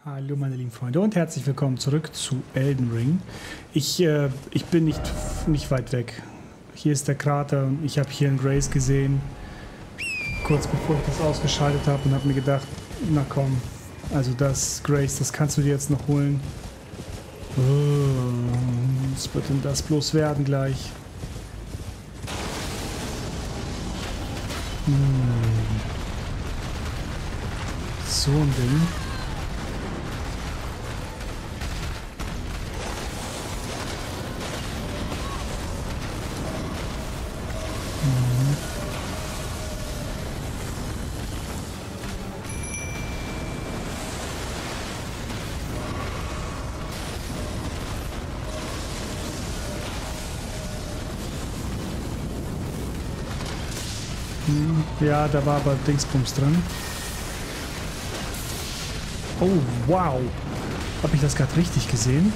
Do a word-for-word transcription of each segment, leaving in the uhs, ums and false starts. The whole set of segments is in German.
Hallo meine lieben Freunde und herzlich willkommen zurück zu Elden Ring. Ich, äh, ich bin nicht, nicht weit weg. Hier ist der Krater und ich habe hier einen Grace gesehen, kurz bevor ich das ausgeschaltet habe und habe mir gedacht, na komm, also das Grace, das kannst du dir jetzt noch holen. Oh, was wird denn das bloß werden gleich? Hm. So ein Ding. Ja, da war aber Dingsbums drin. Oh, wow. Habe ich das gerade richtig gesehen?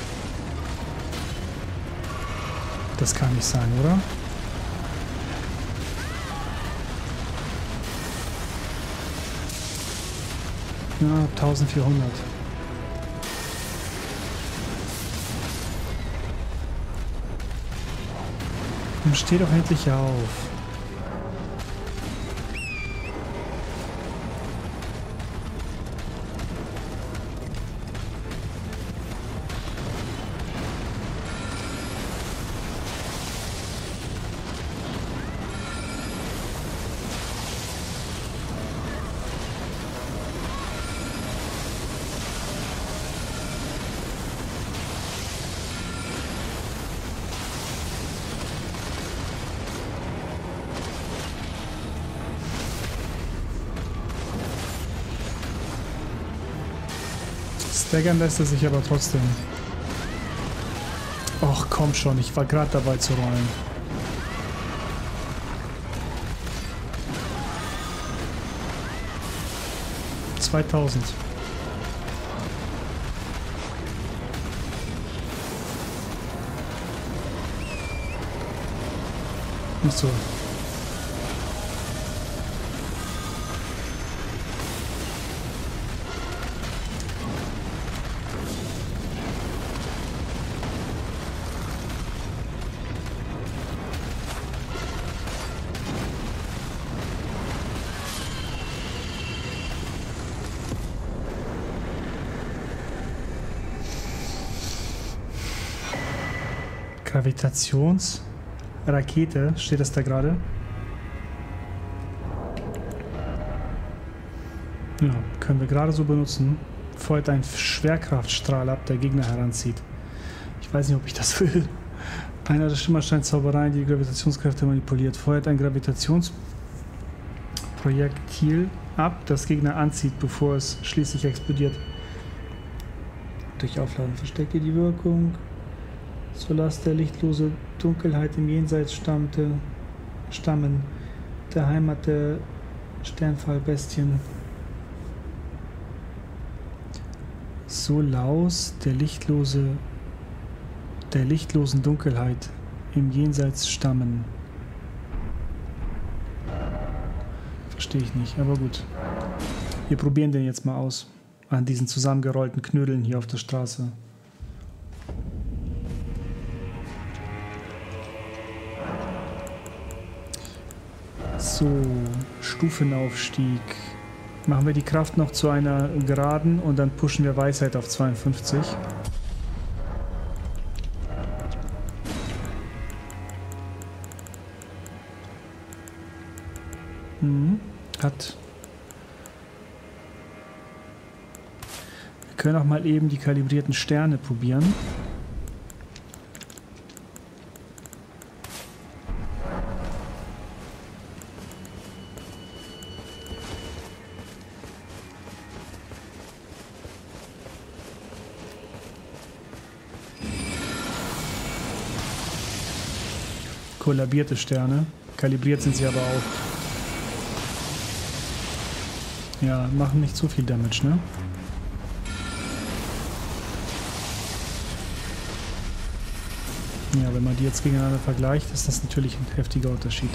Das kann nicht sein, oder? Ja, eintausendvierhundert. Und steh doch endlich auf. Staggern lässt er sich aber trotzdem. Och, komm schon, ich war gerade dabei zu rollen. zweitausend. Nicht so. Gravitationsrakete, steht das da gerade? Ja, können wir gerade so benutzen. Feuert ein Schwerkraftstrahl ab, der Gegner heranzieht. Ich weiß nicht, ob ich das will. Einer der Schimmerstein-Zaubereien, die, die Gravitationskräfte manipuliert. Feuert ein Gravitationsprojektil ab, das Gegner anzieht, bevor es schließlich explodiert. Durch Aufladen versteckt ihr die Wirkung. Sodass der lichtlose Dunkelheit im Jenseits stammte, stammen, der Heimat der Sternfallbestien. Solaus der lichtlose, der lichtlosen Dunkelheit im Jenseits stammen. Verstehe ich nicht, aber gut. Wir probieren den jetzt mal aus. An diesen zusammengerollten Knödeln hier auf der Straße. So, Stufenaufstieg. Machen wir die Kraft noch zu einer Geraden und dann pushen wir Weisheit auf zweiundfünfzig. Hm, hat. Wir können auch mal eben die kalibrierten Sterne probieren. Kollabierte Sterne. Kalibriert sind sie aber auch. Ja, machen nicht so viel Damage, ne? Ja, wenn man die jetzt gegeneinander vergleicht, ist das natürlich ein heftiger Unterschied.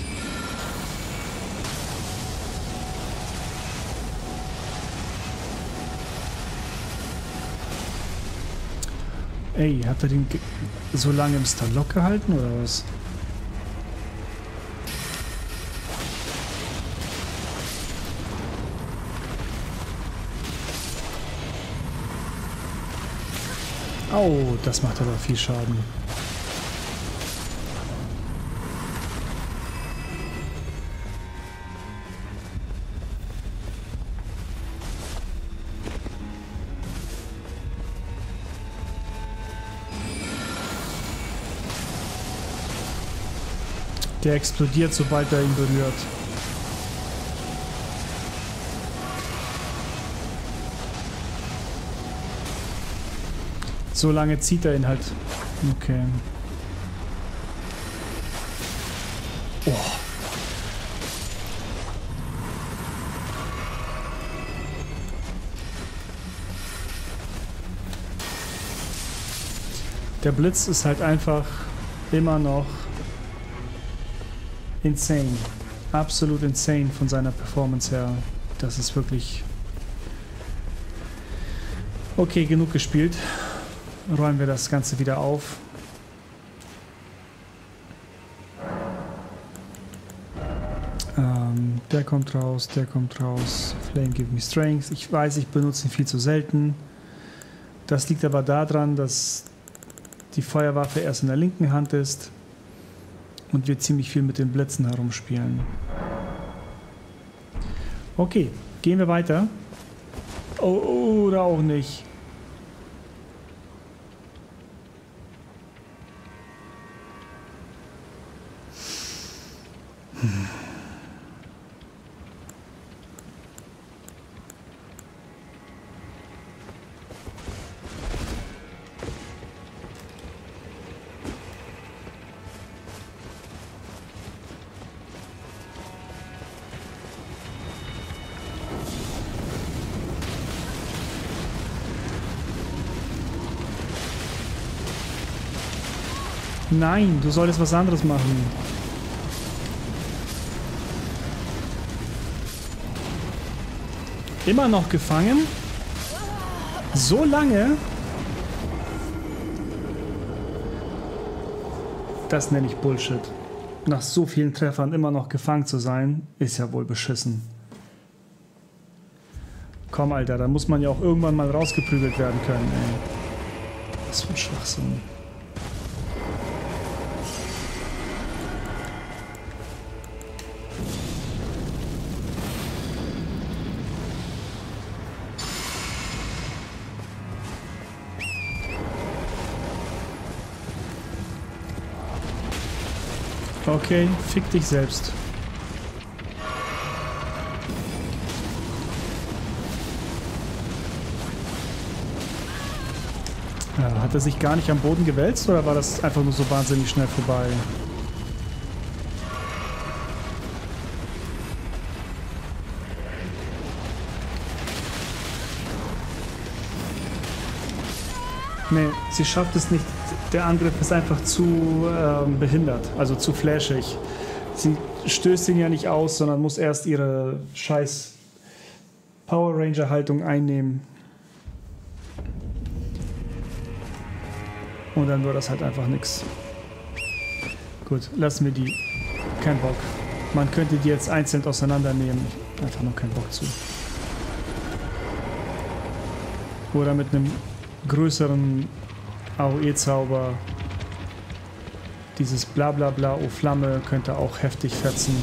Ey, hat er den so lange im Stunlock gehalten oder was? Au, das macht aber viel Schaden. Der explodiert, sobald er ihn berührt. So lange zieht er ihn halt. Okay. Oh. Der Blitz ist halt einfach immer noch insane. Absolut insane von seiner Performance her. Das ist wirklich... Okay, genug gespielt. Räumen wir das Ganze wieder auf. Ähm, der kommt raus, der kommt raus. Flame give me strength. Ich weiß, ich benutze ihn viel zu selten. Das liegt aber daran, dass die Feuerwaffe erst in der linken Hand ist und wir ziemlich viel mit den Blitzen herumspielen. Okay, gehen wir weiter. Oh, oder auch nicht. Hm. Nein, du solltest was anderes machen. Immer noch gefangen? So lange? Das nenne ich Bullshit. Nach so vielen Treffern immer noch gefangen zu sein, ist ja wohl beschissen. Komm, Alter, da muss man ja auch irgendwann mal rausgeprügelt werden können, ey. Was für ein Schwachsinn. Okay, fick dich selbst. Ja, hat er sich gar nicht am Boden gewälzt oder war das einfach nur so wahnsinnig schnell vorbei? Nee, sie schafft es nicht. Der Angriff ist einfach zu ähm, behindert, also zu flashig. Sie stößt ihn ja nicht aus, sondern muss erst ihre scheiß Power Ranger Haltung einnehmen. Und dann wird das halt einfach nix. Gut, lassen wir die. Kein Bock. Man könnte die jetzt einzeln auseinandernehmen. Einfach noch keinen Bock zu. Oder mit einem größeren A O E-Zauber. Dieses Blablabla, oh Flamme, könnte auch heftig fetzen.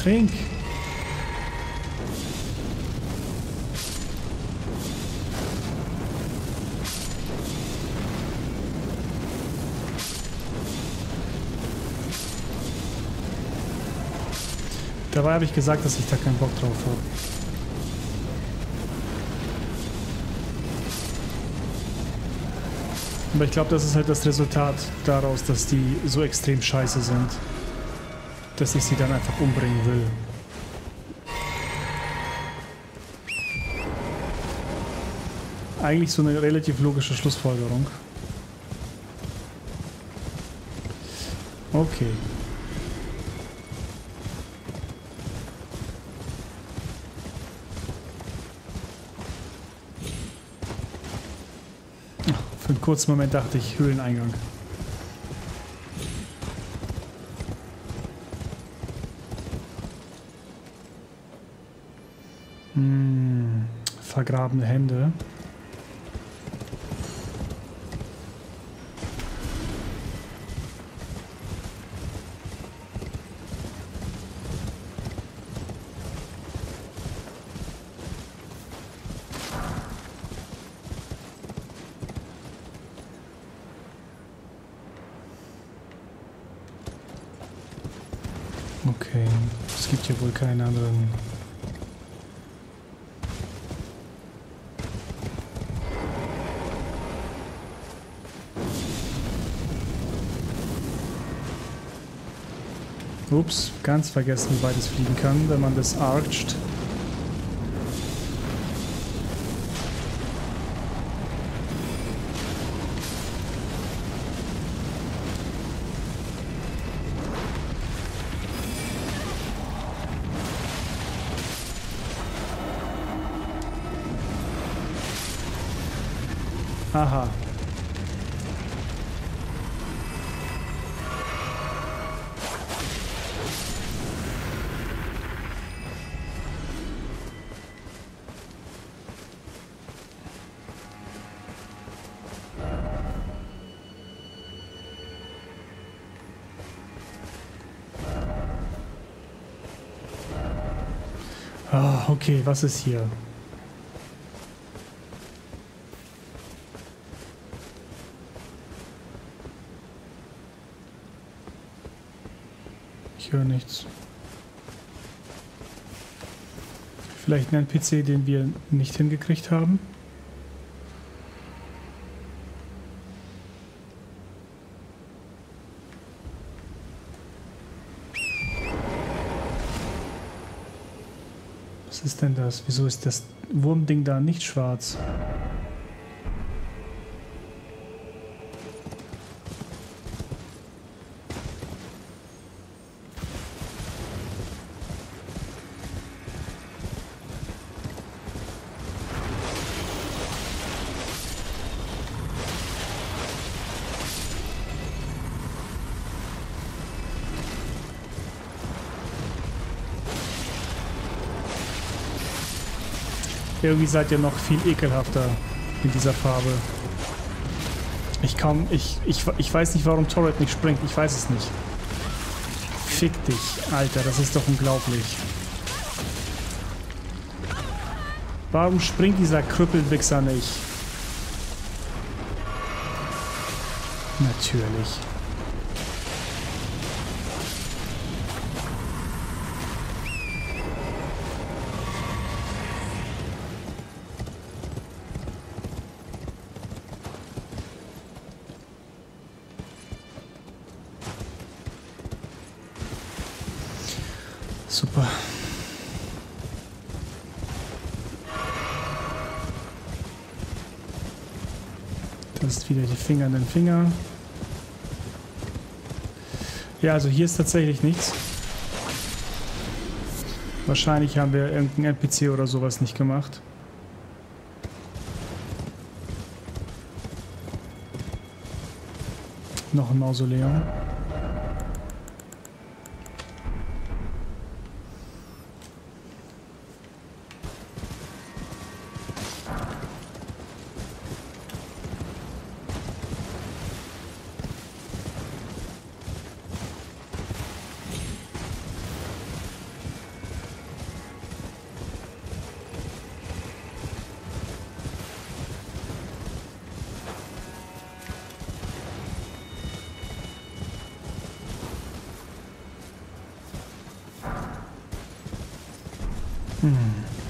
Trink! Dabei habe ich gesagt, dass ich da keinen Bock drauf habe. Aber ich glaube, das ist halt das Resultat daraus, dass die so extrem scheiße sind, dass ich sie dann einfach umbringen will. Eigentlich so eine relativ logische Schlussfolgerung. Okay. Für einen kurzen Moment dachte ich, Höhleneingang. Hm, vergrabene Hände. Okay, es gibt hier wohl keinen anderen. Ups, ganz vergessen, wie weit es fliegen kann, wenn man das archt. Aha. Ah, okay, was ist hier? Ich höre nichts. Vielleicht ein N P C, den wir nicht hingekriegt haben. Was ist denn das? Wieso ist das Wurmding da nicht schwarz? Irgendwie seid ihr noch viel ekelhafter in dieser Farbe. Ich kaum, ich, ich, ich weiß nicht, warum Torret nicht springt. Ich weiß es nicht. Fick dich, Alter, das ist doch unglaublich. Warum springt dieser Krüppelwichser nicht? Natürlich. Super. Das ist wieder die Finger in den Finger. Ja, also hier ist tatsächlich nichts. Wahrscheinlich haben wir irgendeinen N P C oder sowas nicht gemacht. Noch ein Mausoleum. Hm.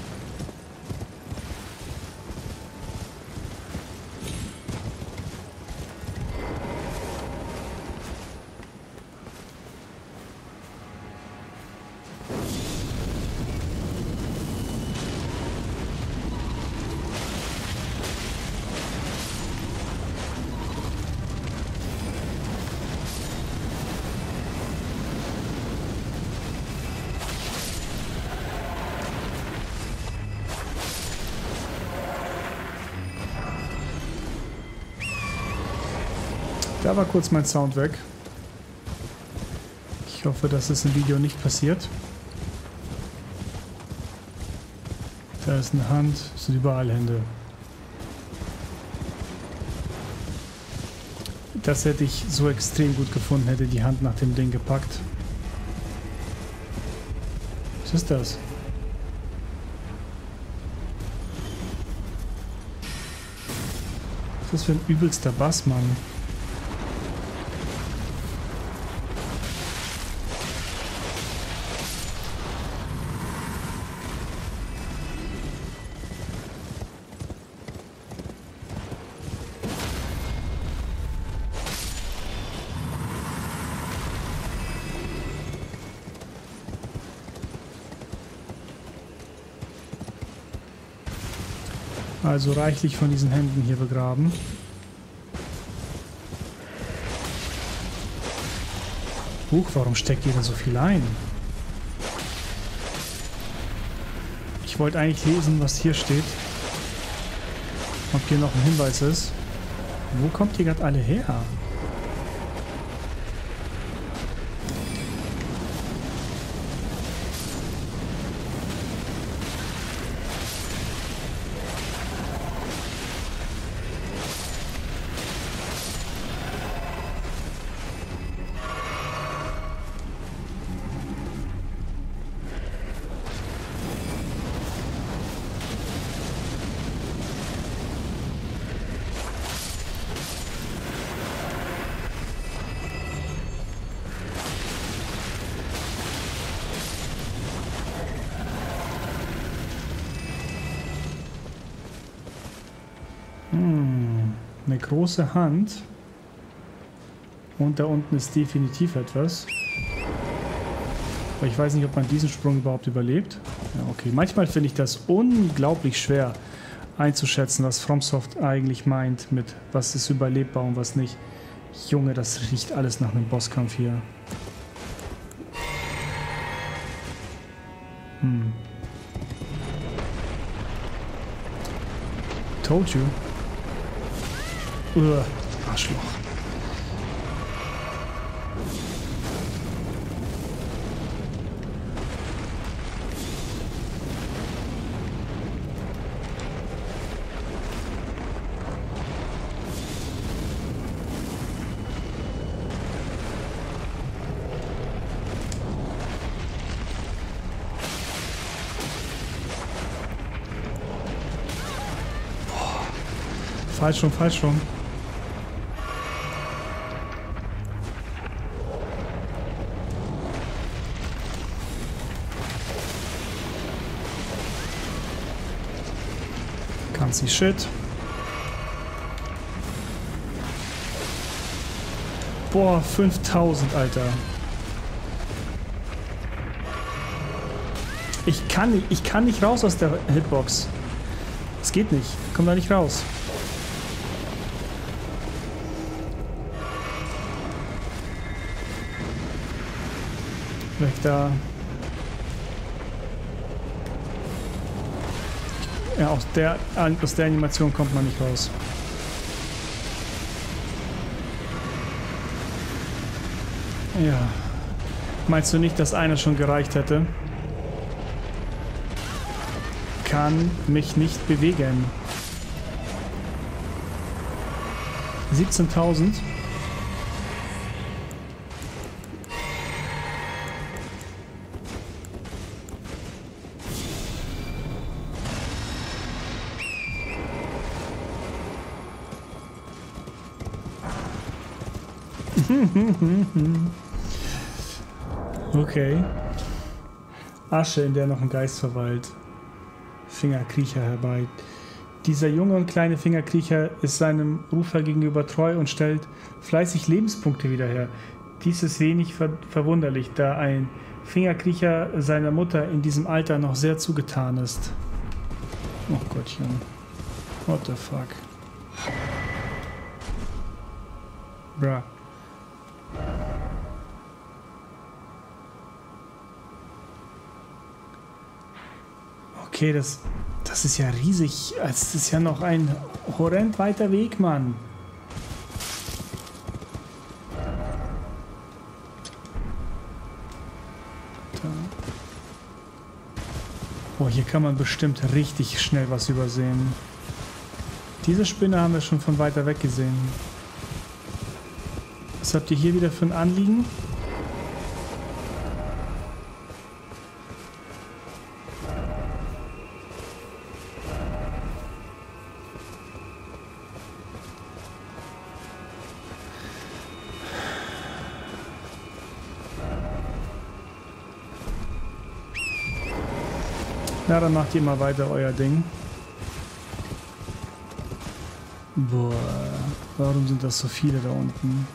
Da war kurz mein Sound weg. Ich hoffe, dass es im Video nicht passiert. Da ist eine Hand, es sind überall Hände. Das hätte ich so extrem gut gefunden, hätte die Hand nach dem Ding gepackt. Was ist das? Was ist das für ein übelster Bass, Mann? Also reichlich von diesen Händen hier begraben. Huch, warum steckt ihr da so viel ein? Ich wollte eigentlich lesen, was hier steht. Ob hier noch ein Hinweis ist. Wo kommt ihr gerade alle her? Hm, eine große Hand. Und da unten ist definitiv etwas. Aber ich weiß nicht, ob man diesen Sprung überhaupt überlebt. Ja, okay. Manchmal finde ich das unglaublich schwer einzuschätzen, was FromSoft eigentlich meint mit was ist überlebbar und was nicht. Junge, das riecht alles nach einem Bosskampf hier. Hm. Told you. Uah, Arschloch. Falsch rum, falsch rum. Can't see shit. Boah, fünftausend, Alter. Ich kann nicht, ich kann nicht raus aus der Hitbox. Es geht nicht. Ich komm da nicht raus. Weg da. Ja, aus der, aus der Animation kommt man nicht raus. Ja. Meinst du nicht, dass einer schon gereicht hätte? Kann mich nicht bewegen. siebzehntausend. Okay. Asche, in der noch ein Geist verweilt. Fingerkriecher herbei. Dieser junge und kleine Fingerkriecher ist seinem Rufer gegenüber treu und stellt fleißig Lebenspunkte wieder her. Dies ist wenig ver verwunderlich, da ein Fingerkriecher seiner Mutter in diesem Alter noch sehr zugetan ist. Oh Gottchen. What the fuck? Bruh. Okay, das, das ist ja riesig. Es ist ja noch ein horrend weiter Weg, Mann. Da. Oh, hier kann man bestimmt richtig schnell was übersehen. Diese Spinne haben wir schon von weiter weg gesehen. Was habt ihr hier wieder für ein Anliegen? Na, dann macht ihr mal weiter euer Ding. Boah, warum sind das so viele da unten?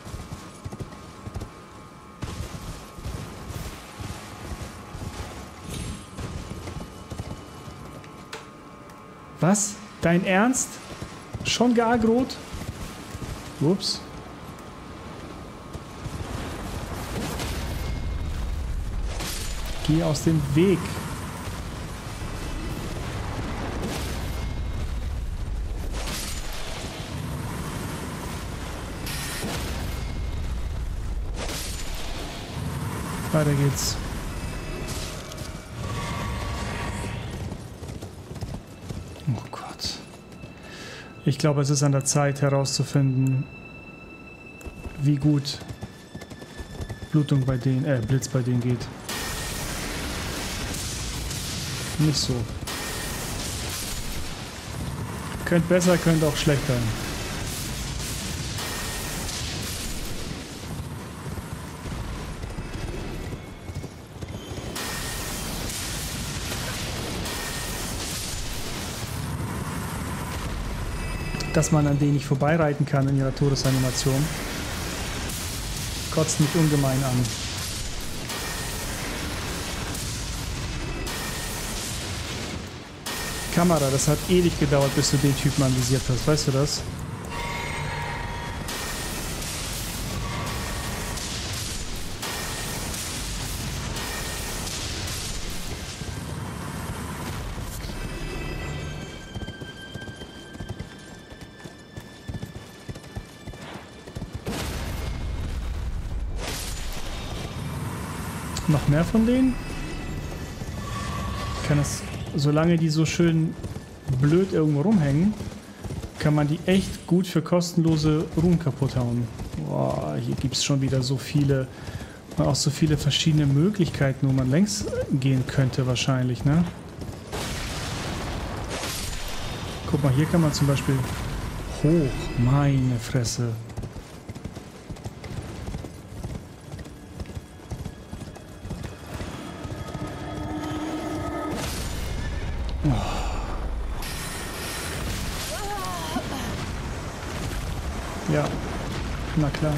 Was? Dein Ernst? Schon geagrot? Ups. Geh aus dem Weg. Weiter geht's. Oh Gott. Ich glaube, es ist an der Zeit herauszufinden, wie gut Blutung bei denen, äh, Blitz bei denen geht. Nicht so. Könnt besser, könnt auch schlechter. Dass man an denen nicht vorbeireiten kann in ihrer Todesanimation, kotzt mich ungemein an. Kamera, das hat ewig gedauert, bis du den Typen anvisiert hast, weißt du das? Noch mehr von denen? Kann es, solange die so schön blöd irgendwo rumhängen, kann man die echt gut für kostenlose Ruhen kaputt hauen. Boah, hier gibt es schon wieder so viele, auch so viele verschiedene Möglichkeiten, wo man längs gehen könnte wahrscheinlich, ne? Guck mal, hier kann man zum Beispiel hoch, meine Fresse. Ja, na klar.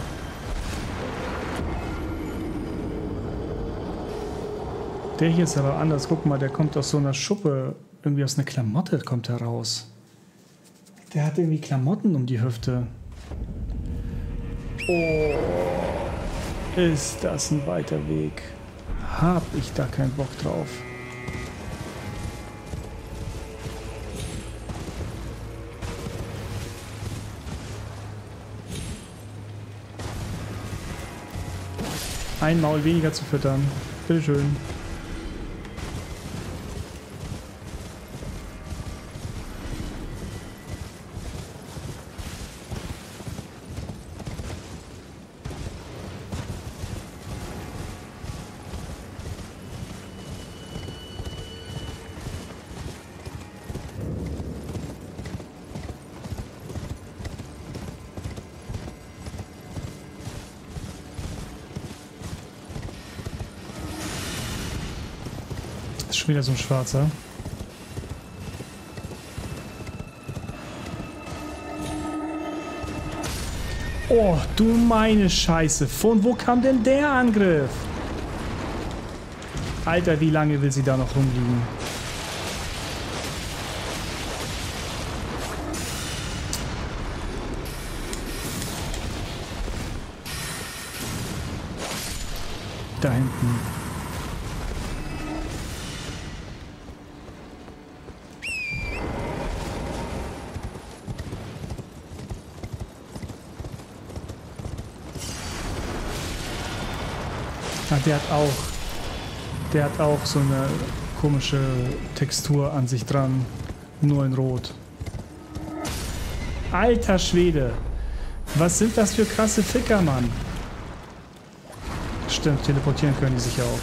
Der hier ist aber anders. Guck mal, der kommt aus so einer Schuppe. Irgendwie aus einer Klamotte kommt er raus. Der hat irgendwie Klamotten um die Hüfte. Oh, ist das ein weiter Weg. Hab ich da keinen Bock drauf. Ein Maul weniger zu füttern. Bitteschön. Schon wieder so ein schwarzer. Oh, du meine Scheiße. Von wo kam denn der Angriff? Alter, wie lange will sie da noch rumliegen? Da hinten. Ah, der hat auch, der hat auch so eine komische Textur an sich dran, nur in Rot. Alter Schwede, was sind das für krasse Ficker, Mann? Stimmt, teleportieren können die sich auch.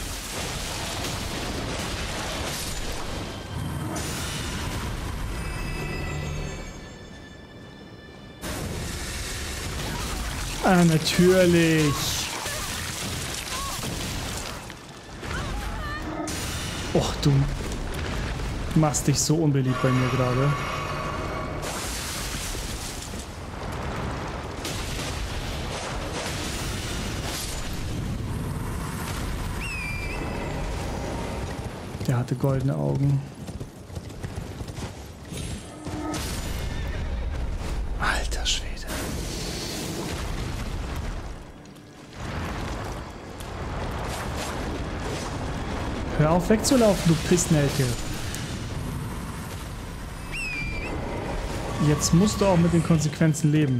Ah, natürlich. Och, du machst dich so unbeliebt bei mir gerade. Der hatte goldene Augen. Alter Schwede. Hör auf wegzulaufen, du Pissnelke. Jetzt musst du auch mit den Konsequenzen leben.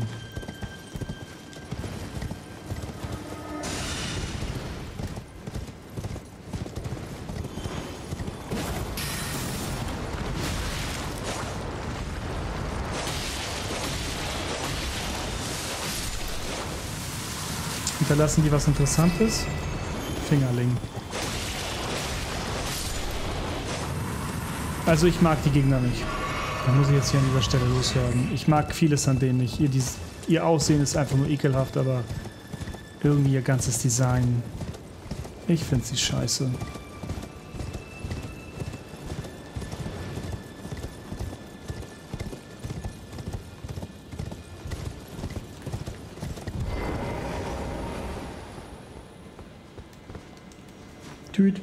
Hinterlassen die was Interessantes? Fingerling. Also ich mag die Gegner nicht. Da muss ich jetzt hier an dieser Stelle loswerden. Ich mag vieles an denen nicht. Ihr, dies, ihr Aussehen ist einfach nur ekelhaft, aber irgendwie ihr ganzes Design. Ich finde sie scheiße. Tüt.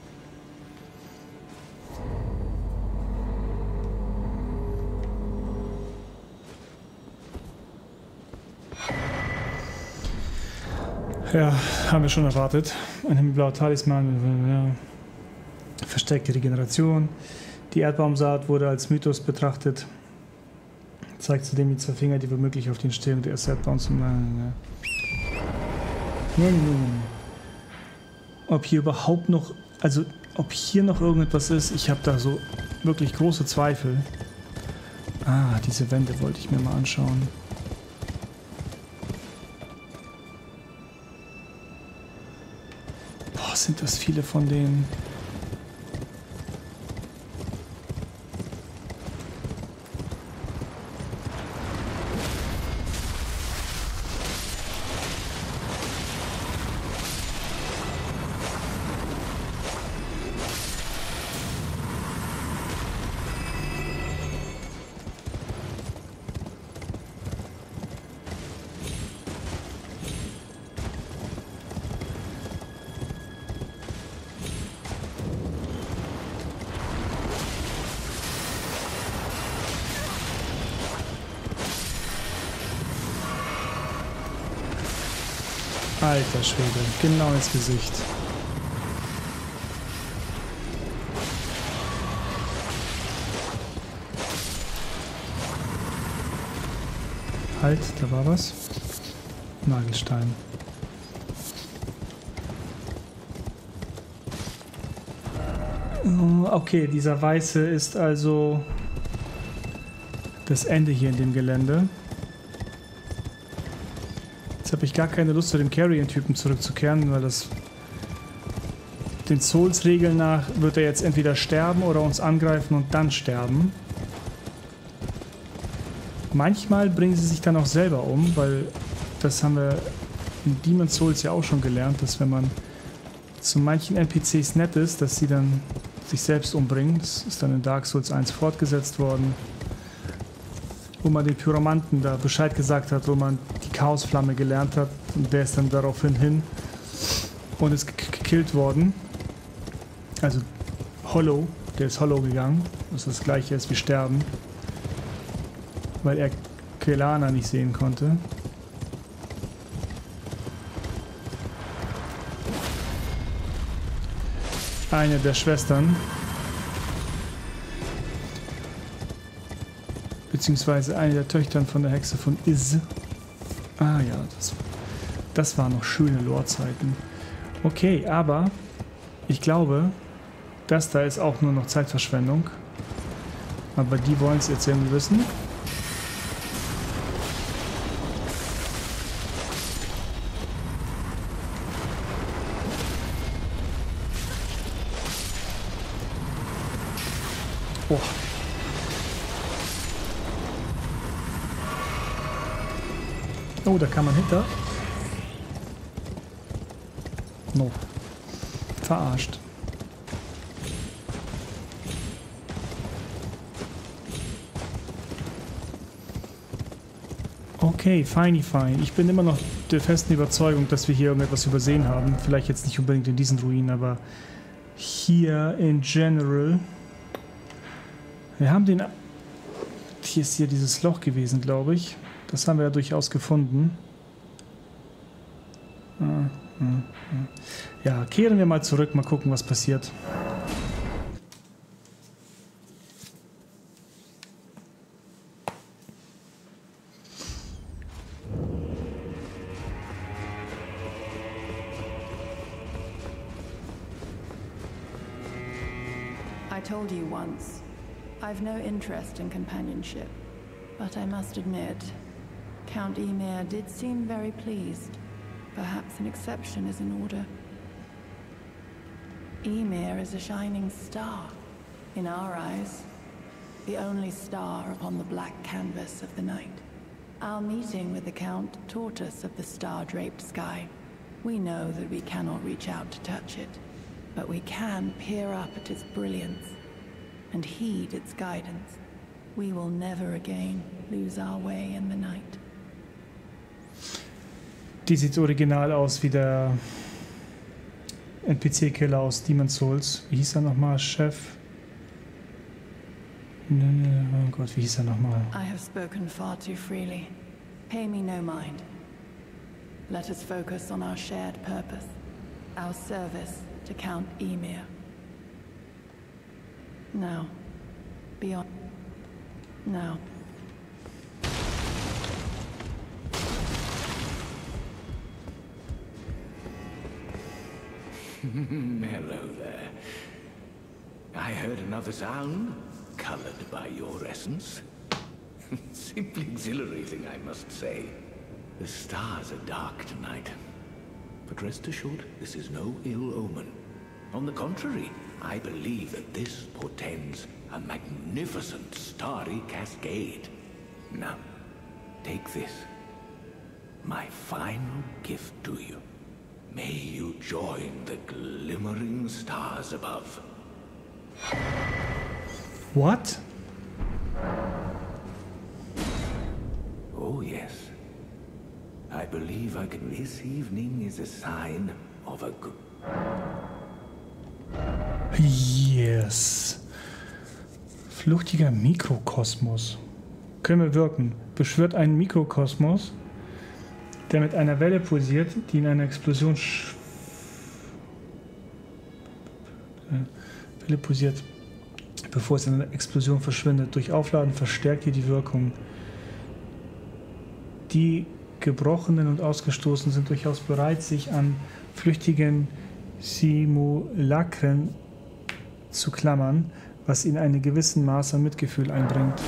Ja, haben wir schon erwartet. Ein himmelblauer Talisman, ja. Versteckte Regeneration. Die Erdbaumsaat wurde als Mythos betrachtet. Zeigt zudem die zwei Finger, die womöglich auf die Entstehung des Erdbaums zum. Ja. Ob hier überhaupt noch, also ob hier noch irgendetwas ist, ich habe da so wirklich große Zweifel. Ah, diese Wände wollte ich mir mal anschauen. Sind das viele von denen? Alter Schwede, genau ins Gesicht. Halt, da war was. Nagelstein. Okay, dieser weiße ist also das Ende hier in dem Gelände. Jetzt habe ich gar keine Lust, zu dem Carrion-Typen zurückzukehren, weil das den Souls-Regeln nach wird er jetzt entweder sterben oder uns angreifen und dann sterben. Manchmal bringen sie sich dann auch selber um, weil das haben wir in Demon's Souls ja auch schon gelernt, dass wenn man zu manchen N P Cs nett ist, dass sie dann sich selbst umbringen. Das ist dann in Dark Souls eins fortgesetzt worden, wo man den Pyromanten da Bescheid gesagt hat, wo man die Chaosflamme gelernt hat. Und der ist dann daraufhin hin und ist gekillt worden. Also Hollow, der ist Hollow gegangen. Das ist das gleiche ist wie Sterben. Weil er Quelana nicht sehen konnte. Eine der Schwestern. Beziehungsweise eine der Töchtern von der Hexe von Iz. Ah ja, das, das waren noch schöne Lore-Zeiten. Okay, aber ich glaube, das da ist auch nur noch Zeitverschwendung. Aber die wollen es jetzt irgendwie wissen. Oh. Oh, da kann man hinter. No. Verarscht. Okay, feini fein. Ich bin immer noch der festen Überzeugung, dass wir hier irgendetwas übersehen haben. Vielleicht jetzt nicht unbedingt in diesen Ruinen, aber hier in general. Wir haben den... Hier ist hier dieses Loch gewesen, glaube ich. Das haben wir ja durchaus gefunden. Ja, kehren wir mal zurück, mal gucken, was passiert. I told you once, I've no interest in companionship, but I must admit, Count Ymir did seem very pleased. Perhaps an exception is in order. Ymir is a shining star, in our eyes, the only star upon the black canvas of the night. Our meeting with the Count taught us of the star-draped sky. We know that we cannot reach out to touch it, but we can peer up at its brilliance and heed its guidance. We will never again lose our way in the night. Die sieht original aus wie der N P C-Killer aus Demon's Souls. Wie hieß er nochmal? Chef? Oh Gott, wie hieß er nochmal? I have spoken far too freely. Pay me no mind. Let us focus on our shared purpose, our service to Count Ymir. Now, beyond. Now. Hello there. I heard another sound, colored by your essence. Simply exhilarating, I must say. The stars are dark tonight. But rest assured, this is no ill omen. On the contrary, I believe that this portends a magnificent starry cascade. Now, take this. My final gift to you. May you join the glimmering stars above. What? Oh, yes. I believe I can... This evening is a sign of a good... Yes. Flüchtiger Mikrokosmos. Können wir wirken. Beschwört einen Mikrokosmos, der mit einer Welle pulsiert, die in einer Explosion sch Welle pulsiert, bevor es in einer Explosion verschwindet. Durch Aufladen verstärkt ihr die Wirkung. Die Gebrochenen und Ausgestoßenen sind durchaus bereit, sich an flüchtigen Simulakren zu klammern, was ihnen einen gewissen Maß an Mitgefühl einbringt.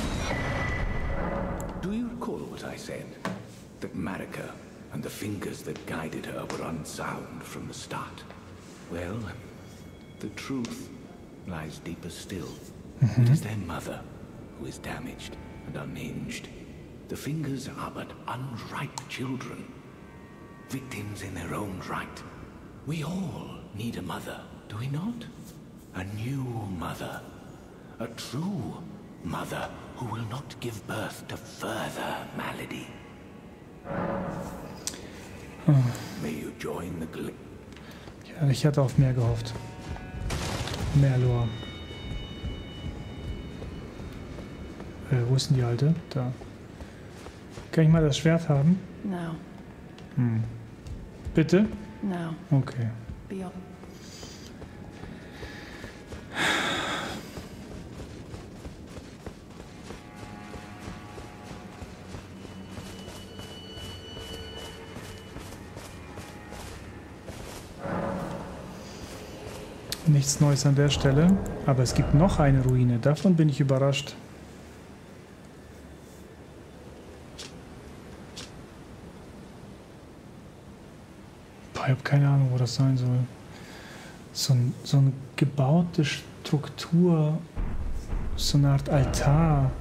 Do you recall what I said? That Marika and the fingers that guided her were unsound from the start. Well, the truth lies deeper still. Mm-hmm. It is their mother who is damaged and unhinged. The fingers are but unripe children, victims in their own right. We all need a mother, do we not? A new mother, a true mother who will not give birth to further malady. Oh. May you join the gl- Ja, ich hatte auf mehr gehofft. Mehr Lore. Äh, wo ist denn die alte? Da. Kann ich mal das Schwert haben? No, Hm. Bitte? no. Okay. Beyond. Nichts Neues an der Stelle. Aber es gibt noch eine Ruine. Davon bin ich überrascht. Boah, ich habe keine Ahnung, wo das sein soll. So, ein, so eine gebaute Struktur. So eine Art Altar.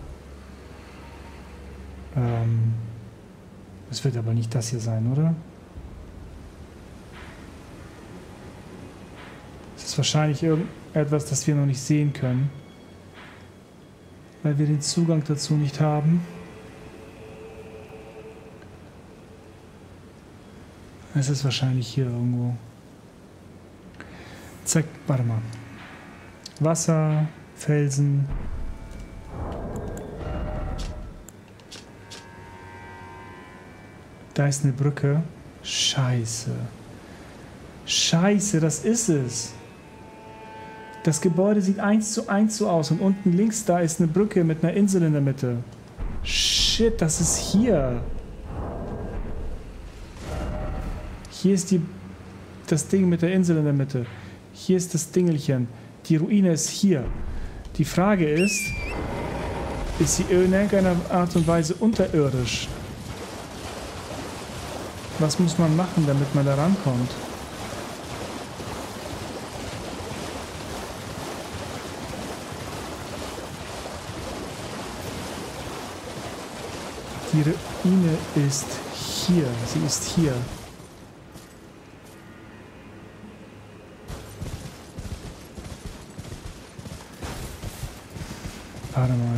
Ähm, das wird aber nicht das hier sein, oder? Es ist wahrscheinlich irgendetwas, das wir noch nicht sehen können. Weil wir den Zugang dazu nicht haben. Es ist wahrscheinlich hier irgendwo. Zack, warte mal. Wasser, Felsen. Da ist eine Brücke. Scheiße. Scheiße, das ist es. Das Gebäude sieht eins zu eins so aus und unten links da ist eine Brücke mit einer Insel in der Mitte. Shit, das ist hier. Hier ist die, das Ding mit der Insel in der Mitte. Hier ist das Dingelchen. Die Ruine ist hier. Die Frage ist, ist sie in irgendeiner Art und Weise unterirdisch? Was muss man machen, damit man da rankommt? Die Ruine ist hier. Sie ist hier. Warte mal.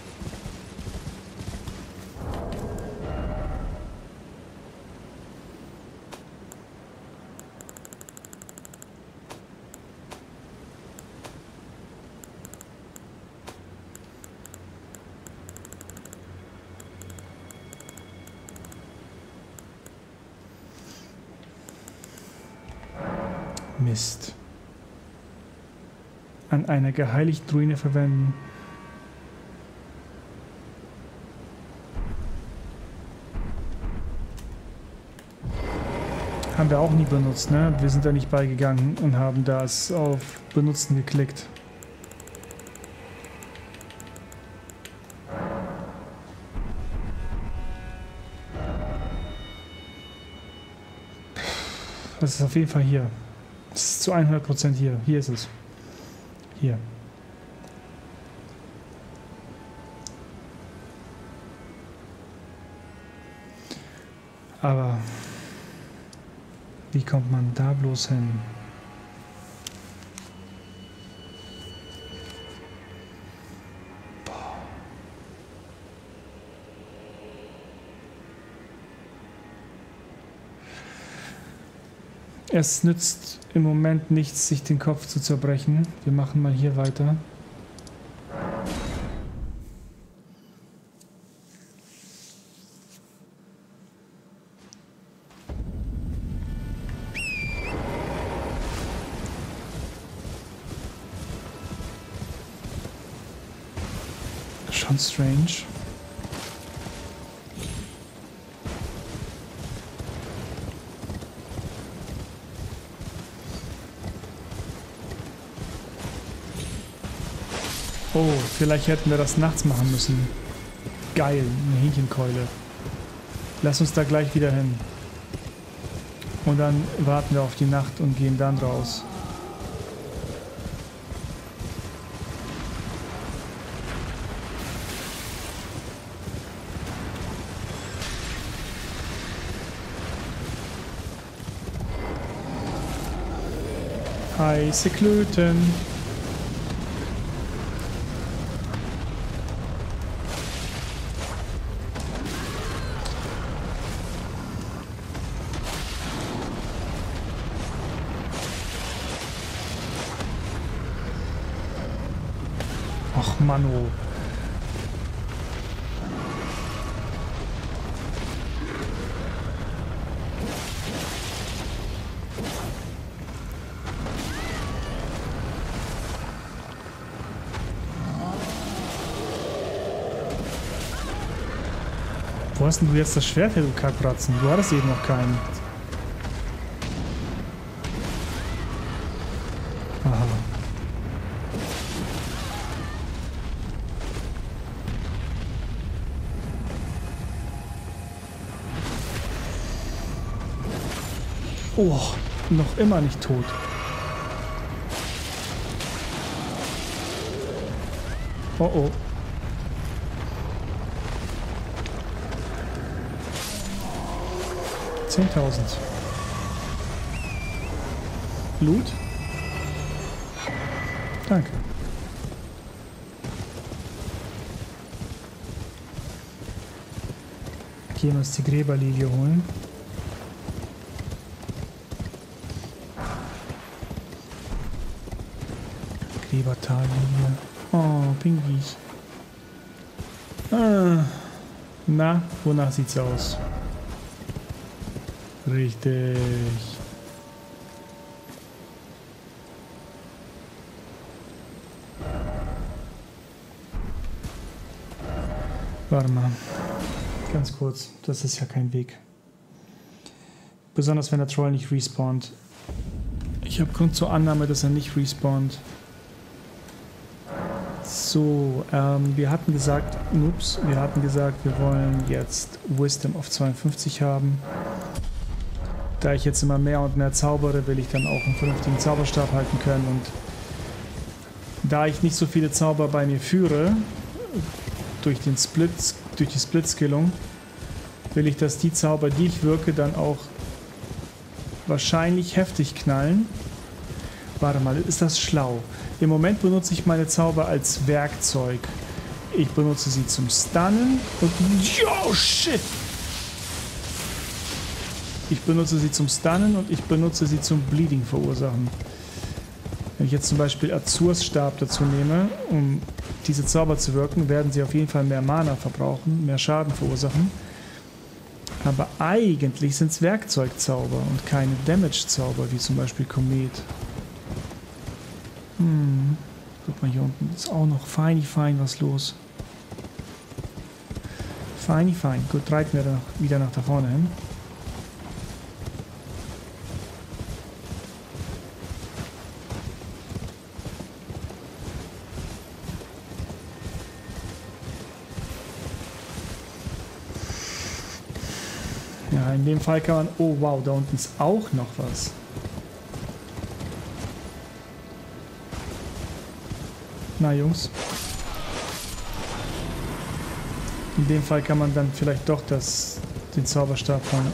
Mist. An einer geheiligten Ruine verwenden. Haben wir auch nie benutzt, ne? Wir sind da nicht beigegangen und haben das auf Benutzen geklickt. Das ist auf jeden Fall hier. Das ist zu hundert Prozent hier. Hier ist es. Hier. Aber wie kommt man da bloß hin? Boah. Es nützt im Moment nichts, sich den Kopf zu zerbrechen. Wir machen mal hier weiter. Schon strange. Oh, vielleicht hätten wir das nachts machen müssen. Geil, eine Hähnchenkeule. Lass uns da gleich wieder hin. Und dann warten wir auf die Nacht und gehen dann raus. Heiße Klöten. Mano. Wo hast denn du jetzt das Schwert her, du Kackbratzen? Du hattest eben noch keinen. Aha. Oh, noch immer nicht tot. Oh oh. zehntausend. Loot? Danke. Gehen wir uns die Gräberlilie holen. Gräbertallilie. Oh, Pinguis. Ah. Na, wonach sieht's aus? Richtig. Warte mal. Ganz kurz. Das ist ja kein Weg. Besonders wenn der Troll nicht respawnt. Ich habe Grund zur Annahme, dass er nicht respawnt. So, ähm, wir hatten gesagt, ups, wir hatten gesagt, wir wollen jetzt Wisdom auf zweiundfünfzig haben. Da ich jetzt immer mehr und mehr zaubere, will ich dann auch einen vernünftigen Zauberstab halten können. Und da ich nicht so viele Zauber bei mir führe, durch, den Split, durch die Split-Skillung, will ich, dass die Zauber, die ich wirke, dann auch wahrscheinlich heftig knallen. Warte mal, ist das schlau? Im Moment benutze ich meine Zauber als Werkzeug. Ich benutze sie zum Stunnen und... Oh, shit! Ich benutze sie zum Stunnen und ich benutze sie zum Bleeding verursachen. Wenn ich jetzt zum Beispiel Azurs Stab dazu nehme, um diese Zauber zu wirken, werden sie auf jeden Fall mehr Mana verbrauchen, mehr Schaden verursachen. Aber eigentlich sind es Werkzeugzauber und keine Damage-Zauber, wie zum Beispiel Komet. Hm, guck mal, hier unten ist auch noch feini fein was los. Feini fein. Gut, reiten wir da wieder nach da vorne hin. Ja, in dem Fall kann man... Oh, wow, da unten ist auch noch was. Na, Jungs. In dem Fall kann man dann vielleicht doch das, den Zauberstab von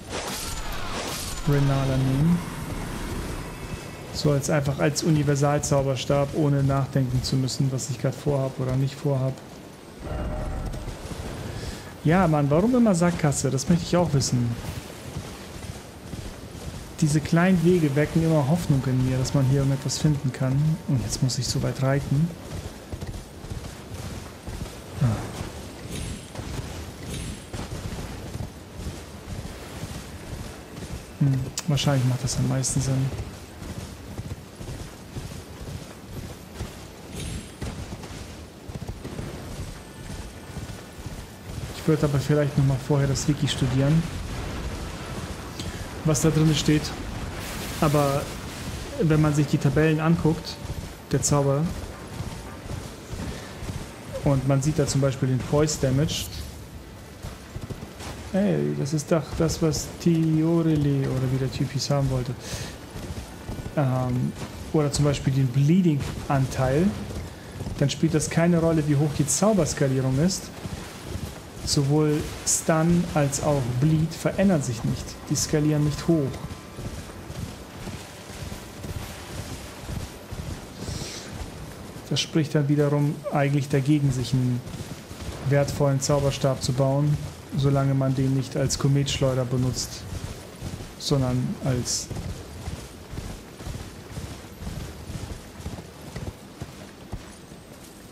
Renala nehmen. So als einfach als Universalzauberstab, ohne nachdenken zu müssen, was ich gerade vorhab oder nicht vorhab. Ja, Mann, warum immer Sackgasse? Das möchte ich auch wissen. Diese kleinen Wege wecken immer Hoffnung in mir, dass man hier irgendetwas finden kann. Und jetzt muss ich so weit reiten. Ah. Hm, wahrscheinlich macht das am meisten Sinn. Ich würde aber vielleicht noch mal vorher das Wiki studieren, was da drin steht. Aber wenn man sich die Tabellen anguckt, der Zauber, und man sieht da zum Beispiel den Poise Damage. Hey, das ist doch das, was Tioreli oder wie der Typ hieß haben wollte. Ähm, oder zum Beispiel den Bleeding-Anteil. Dann spielt das keine Rolle, wie hoch die Zauberskalierung ist. Sowohl Stun als auch Bleed verändern sich nicht. Die skalieren nicht hoch. Das spricht dann wiederum eigentlich dagegen, sich einen wertvollen Zauberstab zu bauen, solange man den nicht als Kometschleuder benutzt, sondern als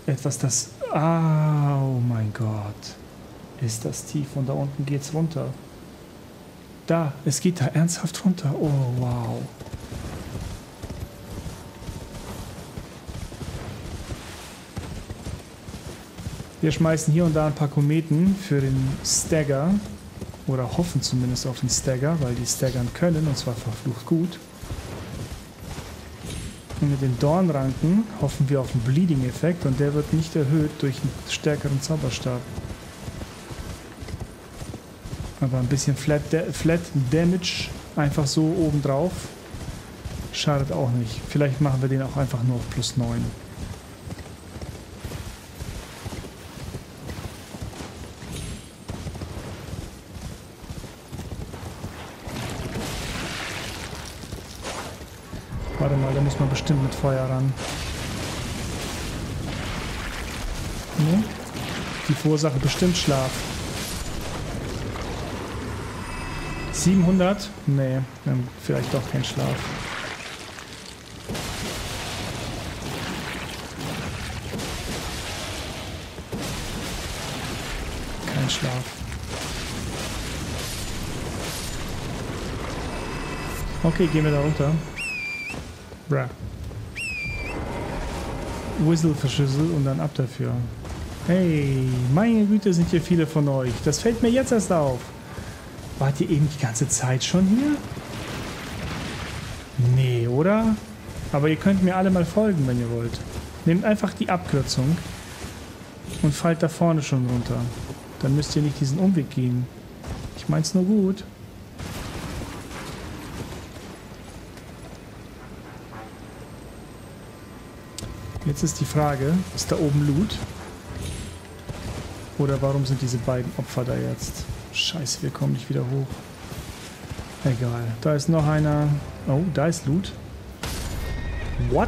etwas, das... Ah, oh mein Gott. Ist das tief und da unten geht's runter. Da, es geht da ernsthaft runter. Oh, wow. Wir schmeißen hier und da ein paar Kometen für den Stagger. Oder hoffen zumindest auf den Stagger, weil die staggern können, und zwar verflucht gut. Und mit den Dornranken hoffen wir auf einen Bleeding-Effekt und der wird nicht erhöht durch einen stärkeren Zauberstab. Aber ein bisschen Flat, da Flat Damage einfach so obendrauf schadet auch nicht. Vielleicht machen wir den auch einfach nur auf plus neun. Warte mal, da muss man bestimmt mit Feuer ran. Ne? Die Verursache bestimmt Schlaf. siebenhundert? Nee, dann vielleicht doch kein Schlaf. Kein Schlaf. Okay, gehen wir da runter. Bra. Whistle verschüssel und dann ab dafür. Hey, meine Güte, sind hier viele von euch. Das fällt mir jetzt erst auf. Wart ihr eben die ganze Zeit schon hier? Nee, oder? Aber ihr könnt mir alle mal folgen, wenn ihr wollt. Nehmt einfach die Abkürzung und fallt da vorne schon runter. Dann müsst ihr nicht diesen Umweg gehen. Ich mein's nur gut. Jetzt ist die Frage, ist da oben Loot? Oder warum sind diese beiden Opfer da jetzt? Scheiße, wir kommen nicht wieder hoch. Egal. Da ist noch einer. Oh, da ist Loot. What?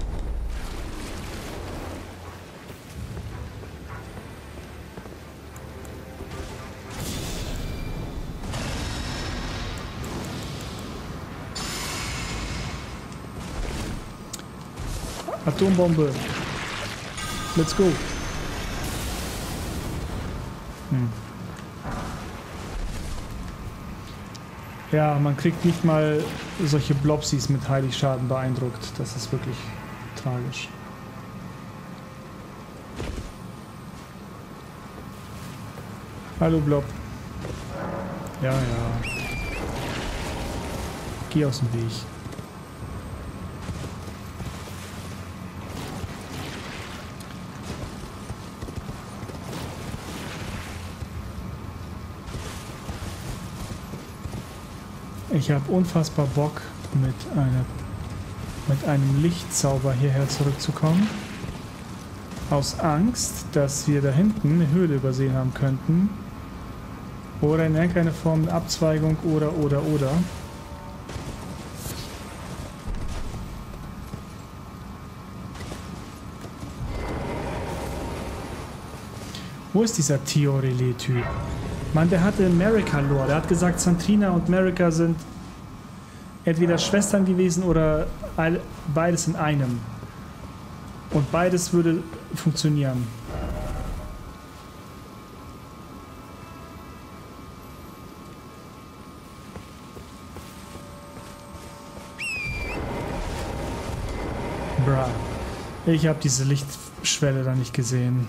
Atombombe. Let's go. Hm. Ja, man kriegt nicht mal solche Blobsies mit Heiligschaden beeindruckt. Das ist wirklich tragisch. Hallo Blob. Ja, ja. Geh aus dem Weg. Ich habe unfassbar Bock, mit, einer, mit einem Lichtzauber hierher zurückzukommen. Aus Angst, dass wir da hinten eine Höhle übersehen haben könnten. Oder in irgendeiner Form eine Abzweigung oder, oder, oder. Wo ist dieser Theorele-Typ? Mann, der hatte America-Lore. Der hat gesagt, Santrina und America sind entweder Schwestern gewesen oder beides in einem. Und beides würde funktionieren. Bra. Ich habe diese Lichtschwelle da nicht gesehen.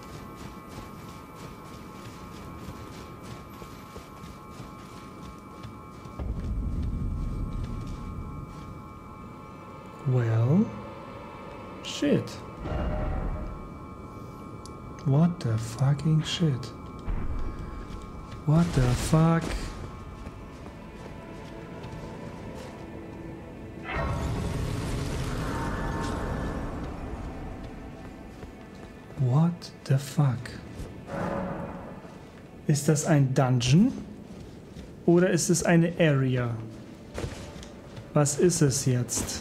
Well, shit. What the fucking shit? What the fuck? What the fuck? Ist das ein Dungeon? Oder ist es eine Area? Was ist es jetzt?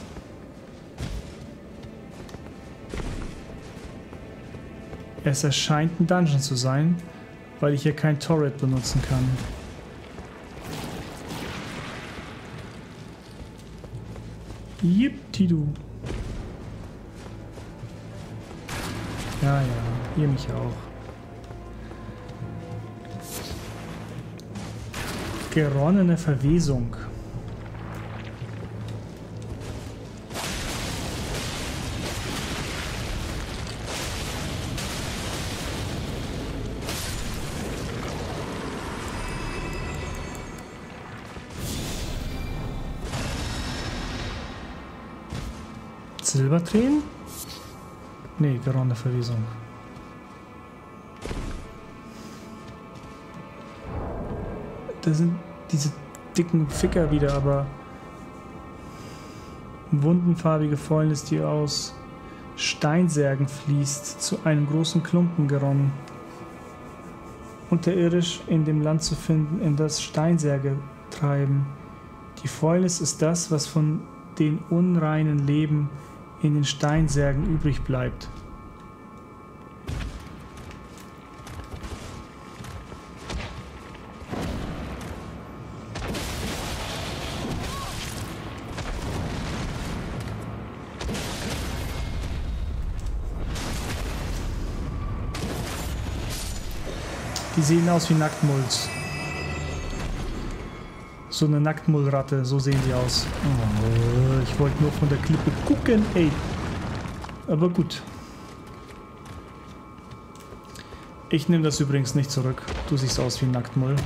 Es erscheint ein Dungeon zu sein, weil ich hier kein Turret benutzen kann. Yipptidu. Ja, ja, ihr mich auch. Geronnene Verwesung. Silbertränen? Nee, geronnene Verwesung. Da sind diese dicken Ficker wieder, aber wundenfarbige Fäulnis, die aus Steinsärgen fließt, zu einem großen Klumpen geronnen. Unterirdisch in dem Land zu finden, in das Steinsärge treiben. Die Fäulnis ist das, was von den unreinen Leben in den Steinsärgen übrig bleibt. Die sehen aus wie Nacktmulls. So eine Nacktmullratte, so sehen die aus. Oh, ich wollte nur von der Klippe gucken, ey. Aber gut. Ich nehme das übrigens nicht zurück. Du siehst aus wie ein Nacktmull.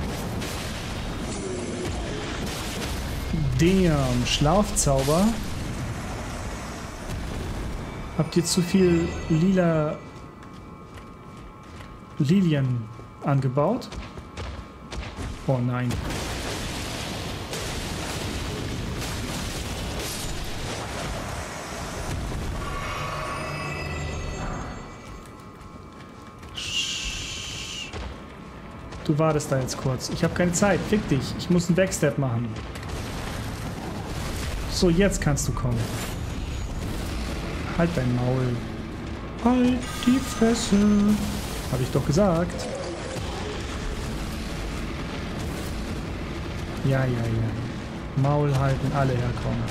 Damn, Schlafzauber. Habt ihr zu viel lila Lilien angebaut? Oh nein. Du wartest da jetzt kurz. Ich habe keine Zeit. Fick dich. Ich muss einen Backstep machen. So, jetzt kannst du kommen. Halt dein Maul. Halt die Fresse. Habe ich doch gesagt. Ja, ja, ja. Maul halten, alle herkommen.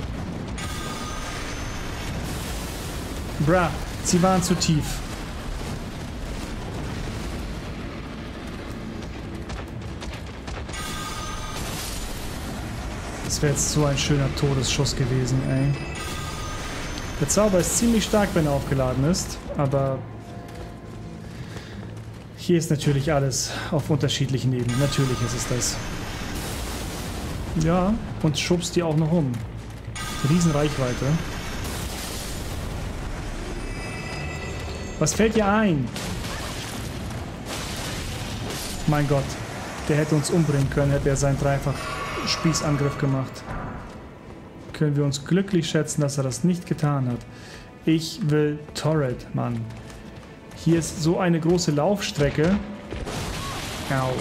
Bra, sie waren zu tief. Das wäre jetzt so ein schöner Todesschuss gewesen, ey. Der Zauber ist ziemlich stark, wenn er aufgeladen ist, aber hier ist natürlich alles auf unterschiedlichen Ebenen. Natürlich ist es das. Ja, und schubst die auch noch um. Riesenreichweite. Was fällt dir ein? Mein Gott, der hätte uns umbringen können, hätte er seinen dreifach Spießangriff gemacht. Können wir uns glücklich schätzen, dass er das nicht getan hat. Ich will Torret, Mann. Hier ist so eine große Laufstrecke. Au.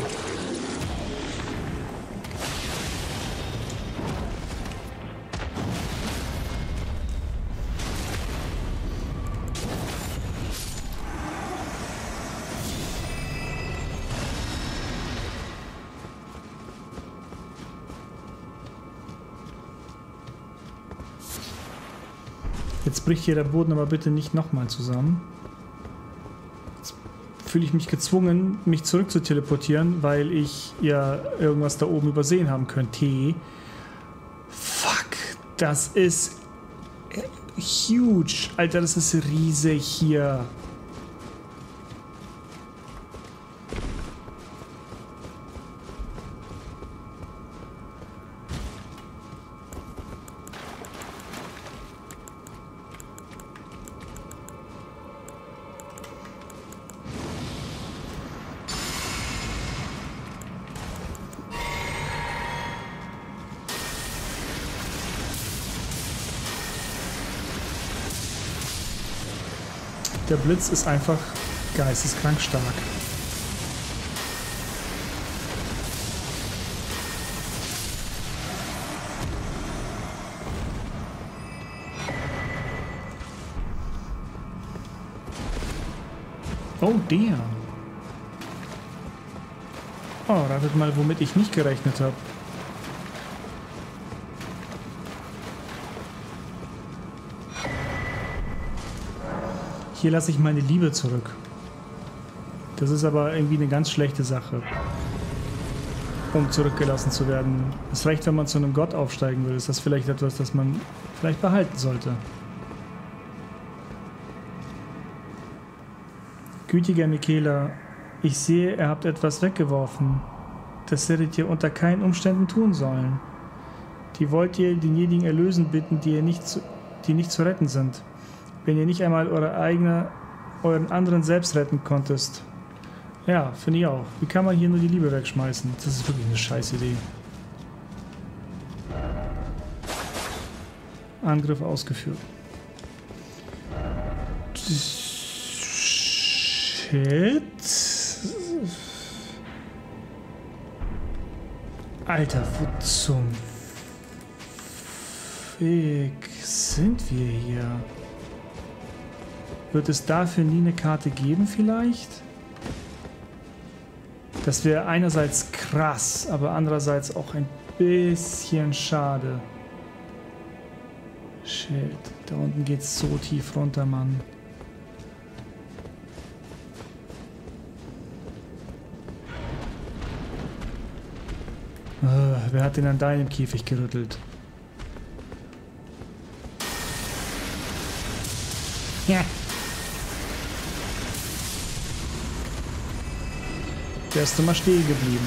Jetzt bricht hier der Boden aber bitte nicht nochmal zusammen. Jetzt fühle ich mich gezwungen, mich zurück zu teleportieren, weil ich ja irgendwas da oben übersehen haben könnte. Fuck, das ist huge. Alter, das ist riesig hier. Der Blitz ist einfach geisteskrank stark. Oh, der. Oh, ratet mal, womit ich nicht gerechnet habe. Hier lasse ich meine Liebe zurück. Das ist aber irgendwie eine ganz schlechte Sache, um zurückgelassen zu werden. Es reicht, wenn man zu einem Gott aufsteigen will. Ist das vielleicht etwas, das man vielleicht behalten sollte? Gütiger Michaela, ich sehe, ihr habt etwas weggeworfen. Das hättet ihr unter keinen Umständen tun sollen. Die wollt ihr denjenigen erlösen bitten, die, ihr nicht zu, die nicht zu retten sind. Wenn ihr nicht einmal eure eigene, euren anderen selbst retten konntest. Ja, finde ich auch. Wie kann man hier nur die Liebe wegschmeißen? Das ist wirklich eine scheiß Idee. Angriff ausgeführt. Shit. Alter, wo zum Fick sind wir hier? Wird es dafür nie eine Karte geben vielleicht? Das wäre einerseits krass, aber andererseits auch ein bisschen schade. Shit, da unten geht's so tief runter, Mann. Uh, wer hat denn an deinem Käfig gerüttelt? Ja. Wärst du mal stehen geblieben.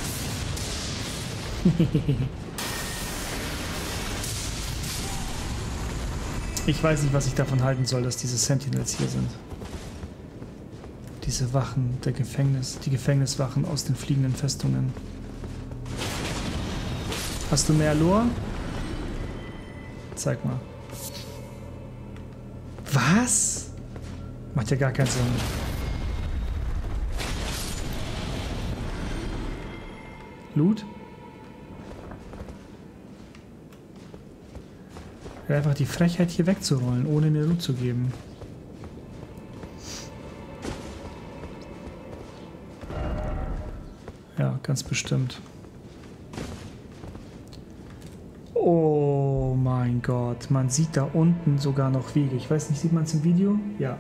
Ich weiß nicht, was ich davon halten soll, dass diese Sentinels hier sind. Diese Wachen der Gefängnis, die Gefängniswachen aus den fliegenden Festungen. Hast du mehr Lore? Zeig mal. Was? Macht ja gar keinen Sinn. Loot? Einfach die Frechheit hier wegzurollen, ohne mir Loot zu geben. Ja, ganz bestimmt. Oh mein Gott, man sieht da unten sogar noch Wege. Ich weiß nicht, sieht man es im Video? Ja.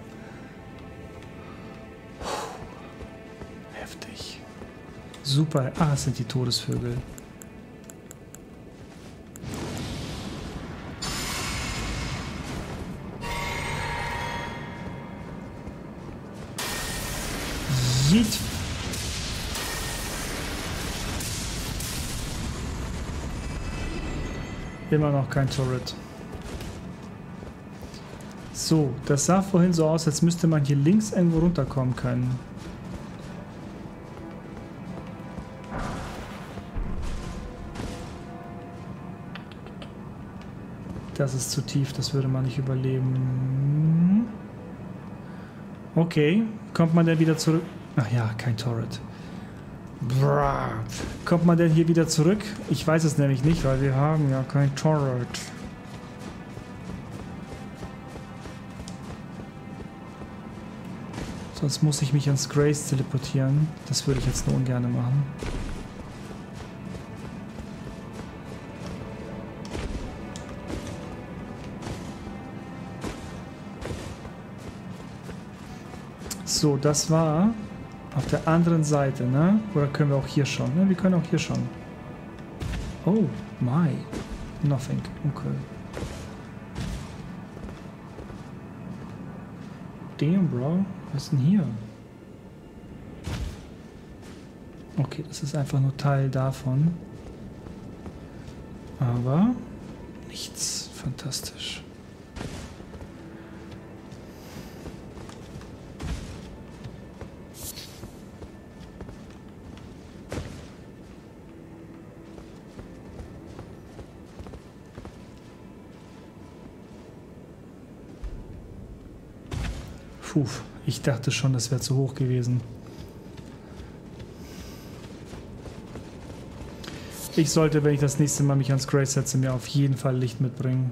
Heftig. Super. Ah, es sind die Todesvögel. Jeet. Immer noch kein Turret. So, das sah vorhin so aus, als müsste man hier links irgendwo runterkommen können. Das ist zu tief, das würde man nicht überleben. Okay, kommt man denn wieder zurück? Ach ja, kein Turret. Brrr. Kommt man denn hier wieder zurück? Ich weiß es nämlich nicht, weil wir haben ja kein Turret. Sonst muss ich mich ans Grace teleportieren. Das würde ich jetzt nur ungern machen. So, das war auf der anderen Seite, ne? Oder können wir auch hier schon? Ne? Wir können auch hier schon. Oh, my. Nothing. Okay. Damn, Bro. Was ist denn hier? Okay, das ist einfach nur Teil davon. Aber nichts. Fantastisch. Puh, ich dachte schon, das wäre zu hoch gewesen. Ich sollte, wenn ich das nächste Mal mich ans Grace setze, mir auf jeden Fall Licht mitbringen.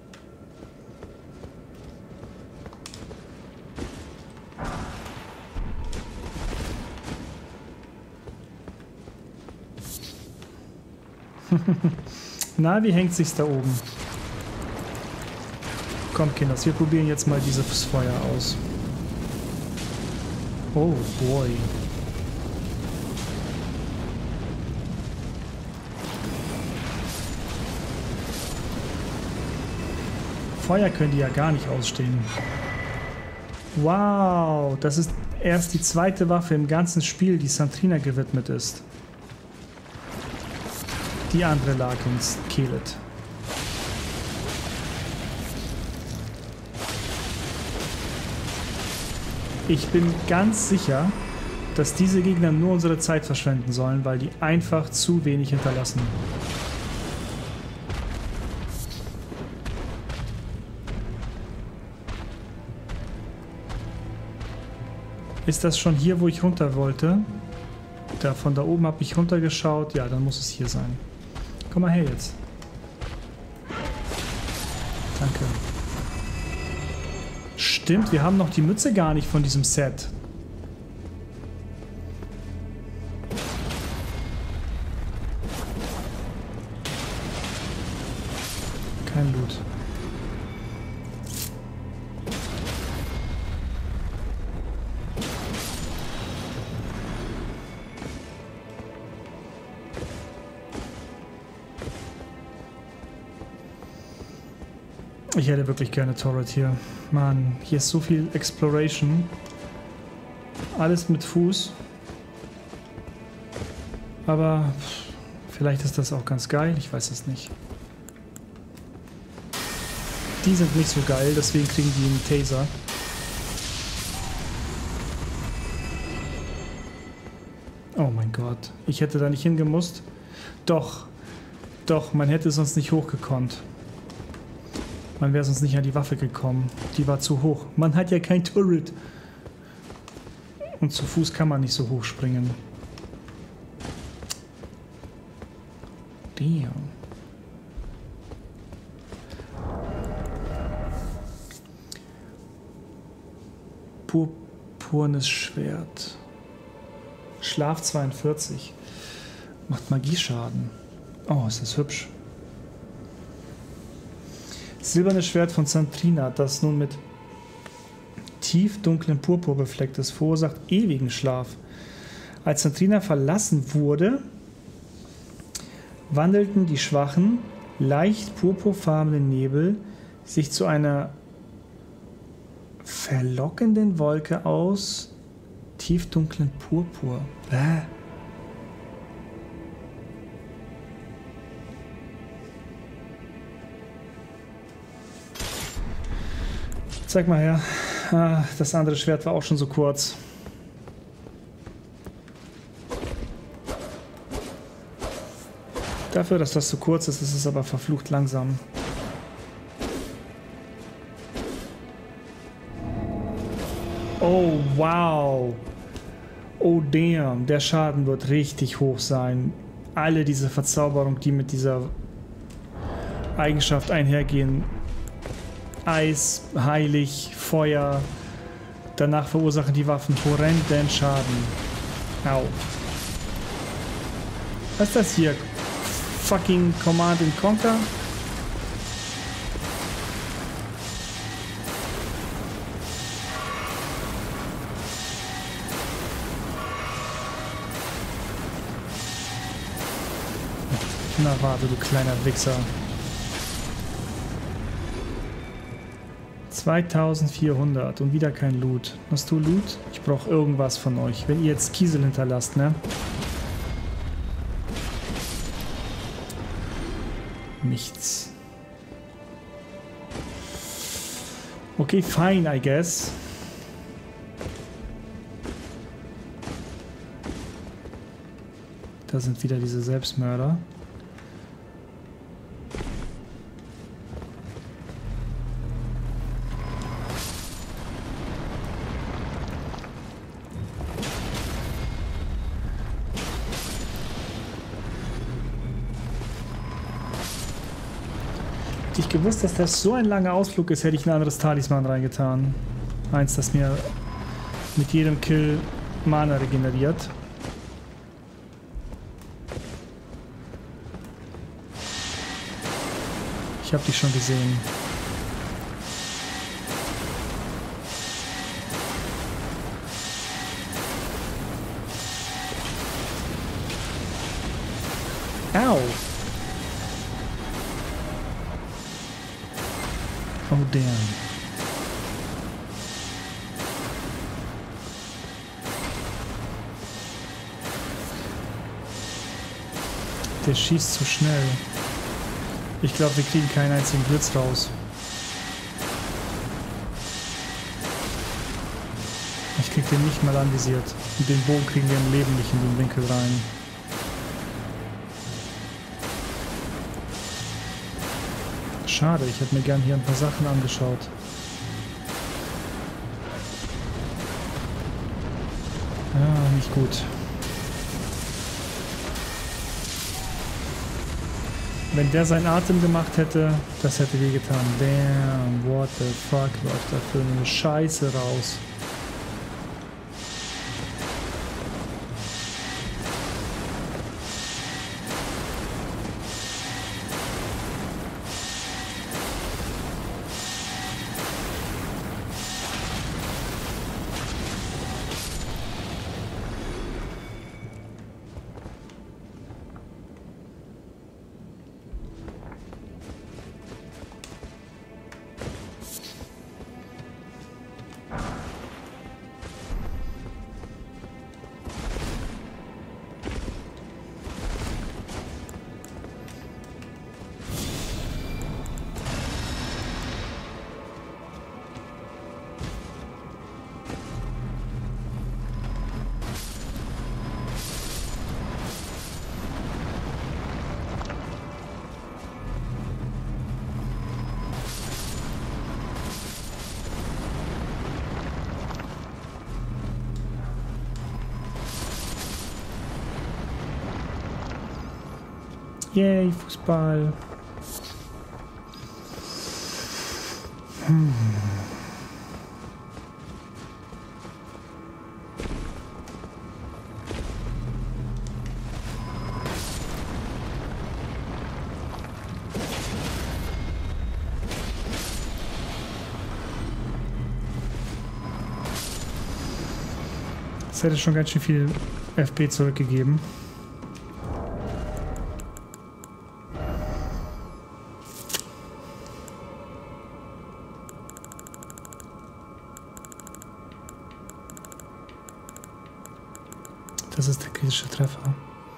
Na, wie hängt sich's da oben? Kommt, Kinders, wir probieren jetzt mal dieses Feuer aus. Oh boy. Feuer können die ja gar nicht ausstehen. Wow, das ist erst die zweite Waffe im ganzen Spiel, die Santrina gewidmet ist. Die andere lag in Skelet. Ich bin ganz sicher, dass diese Gegner nur unsere Zeit verschwenden sollen, weil die einfach zu wenig hinterlassen. Ist das schon hier, wo ich runter wollte? Da von da oben habe ich runtergeschaut. Ja, dann muss es hier sein. Komm mal her jetzt. Danke. Stimmt, wir haben noch die Mütze gar nicht von diesem Set. Kein Loot. Ich hätte wirklich gerne Torret hier. Mann, hier ist so viel Exploration. Alles mit Fuß. Aber vielleicht ist das auch ganz geil, ich weiß es nicht. Die sind nicht so geil, deswegen kriegen die einen Taser. Oh mein Gott, ich hätte da nicht hingemusst. Doch, doch, man hätte sonst nicht hochgekonnt. Man wäre sonst nicht an die Waffe gekommen. Die war zu hoch. Man hat ja kein Turret. Und zu Fuß kann man nicht so hoch springen. Damn. Purpurnes Schwert. Schlaf zweiundvierzig. Macht Magieschaden. Oh, ist das hübsch. Silbernes Schwert von Santrina, das nun mit tiefdunklen Purpur befleckt ist, verursacht ewigen Schlaf. Als Santrina verlassen wurde, wandelten die schwachen, leicht purpurfarbenen Nebel sich zu einer verlockenden Wolke aus tiefdunklen Purpur. Bäh. Zeig mal her. Ah, das andere Schwert war auch schon so kurz. Dafür, dass das so kurz ist, ist es aber verflucht langsam. Oh, wow. Oh, damn. Der Schaden wird richtig hoch sein. Alle diese Verzauberungen, die mit dieser Eigenschaft einhergehen. Eis, heilig, Feuer. Danach verursachen die Waffen horrenden Schaden. Au. Was ist das hier? Fucking Command and Conquer? Na warte, du kleiner Wichser. zweitausendvierhundert und wieder kein Loot. Hast du Loot? Ich brauche irgendwas von euch. Wenn ihr jetzt Kiesel hinterlasst, ne? Nichts. Okay, fine, I guess. Da sind wieder diese Selbstmörder. Hätte ich gewusst, dass das so ein langer Ausflug ist, hätte ich ein anderes Talisman reingetan. Eins, das mir mit jedem Kill Mana regeneriert. Ich habe dich schon gesehen. Oh, damn. Der schießt zu schnell. Ich glaube, wir kriegen keinen einzigen Blitz raus. Ich krieg den nicht mal anvisiert. Und den Bogen kriegen wir im Leben nicht in den Winkel rein. Schade, ich hätte mir gern hier ein paar Sachen angeschaut. Ja, nicht gut. Wenn der seinen Atem gemacht hätte, das hätte wehgetan. Damn, what the fuck läuft da für eine Scheiße raus? Yay, Fußball. Hm. Das hätte schon ganz schön viel F P zurückgegeben. Das ist der kritische Treffer.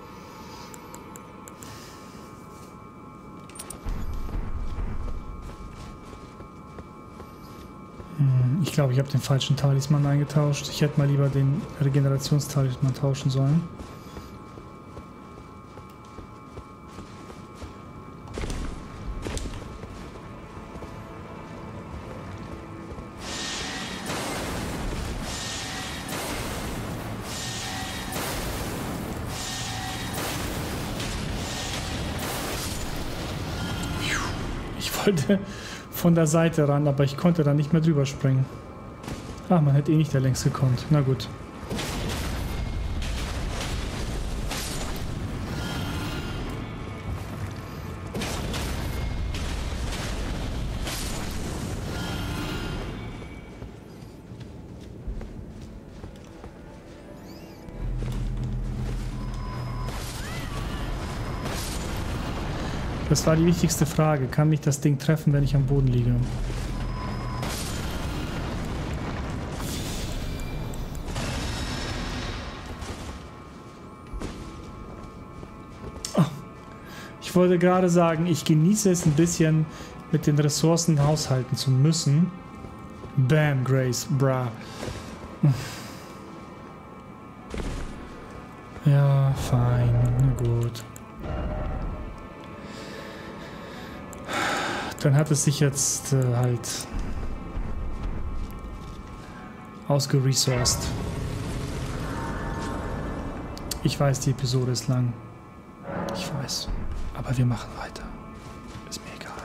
Hm, ich glaube, ich habe den falschen Talisman eingetauscht. Ich hätte mal lieber den Regenerationstalisman tauschen sollen. Ich wollte von der Seite ran, aber ich konnte da nicht mehr drüber springen. Ah, man hätte eh nicht da längs gekonnt. Na gut. Das war die wichtigste Frage. Kann mich das Ding treffen, wenn ich am Boden liege? Oh. Ich wollte gerade sagen, ich genieße es ein bisschen, mit den Ressourcen haushalten zu müssen. Bam, Grace, bra. Ja, fein, na gut. Dann hat es sich jetzt äh, halt ausgeresourced. Ich weiß, die Episode ist lang. Ich weiß. Aber wir machen weiter. Ist mir egal.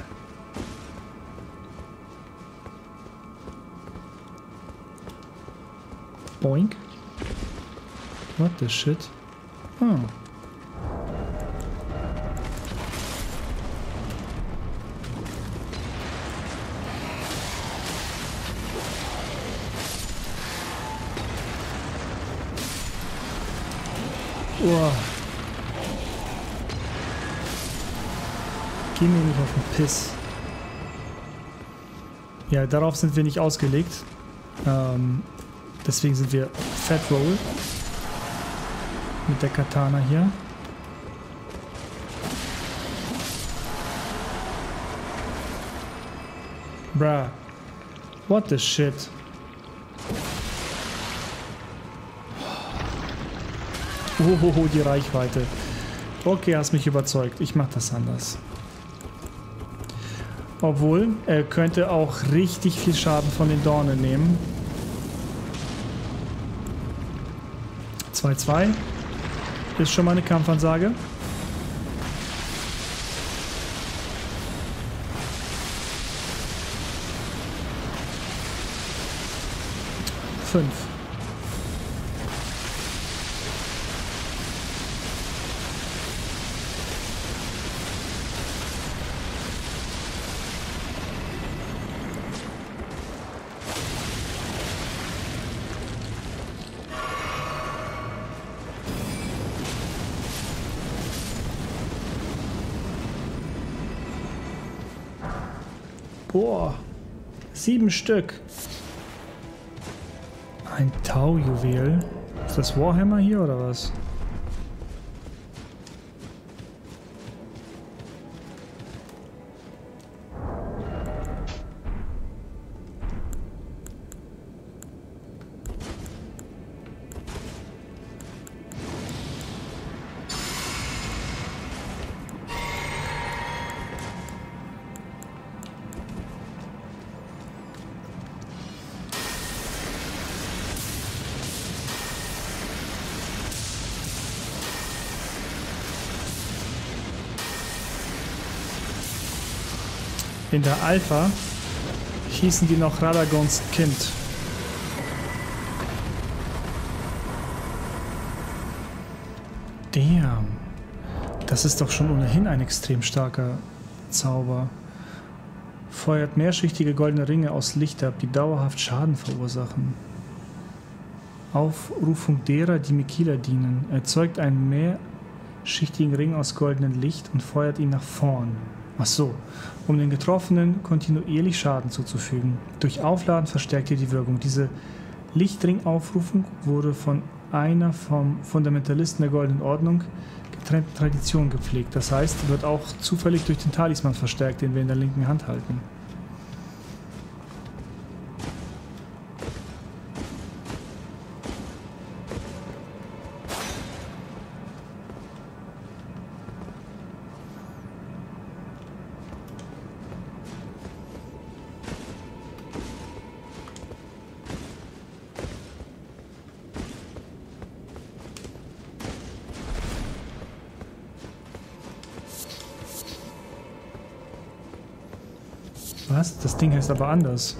Boink. What the shit? Oh. Oh. Geh mir nicht auf den Piss. Ja, darauf sind wir nicht ausgelegt. Ähm, deswegen sind wir Fat Roll mit der Katana hier. Bruh. What the shit? Oh, die Reichweite. Okay, hast mich überzeugt. Ich mach das anders. Obwohl, er könnte auch richtig viel Schaden von den Dornen nehmen. zwei zwei. Ist schon mal eine Kampfansage. fünf. Boah, sieben Stück. Ein Taujuwel. Ist das Warhammer hier oder was? In der Alpha hießen die noch Radagons Kind. Damn. Das ist doch schon ohnehin ein extrem starker Zauber. Feuert mehrschichtige goldene Ringe aus Licht ab, die dauerhaft Schaden verursachen. Aufrufung derer, die Mikila dienen. Erzeugt einen mehrschichtigen Ring aus goldenem Licht und feuert ihn nach vorn. Ach so, um den Getroffenen kontinuierlich Schaden zuzufügen. Durch Aufladen verstärkt ihr die Wirkung. Diese Lichtring-Aufrufung wurde von einer vom Fundamentalisten der Goldenen Ordnung getrennten Tradition gepflegt. Das heißt, wird auch zufällig durch den Talisman verstärkt, den wir in der linken Hand halten. Was? Das Ding heißt aber anders.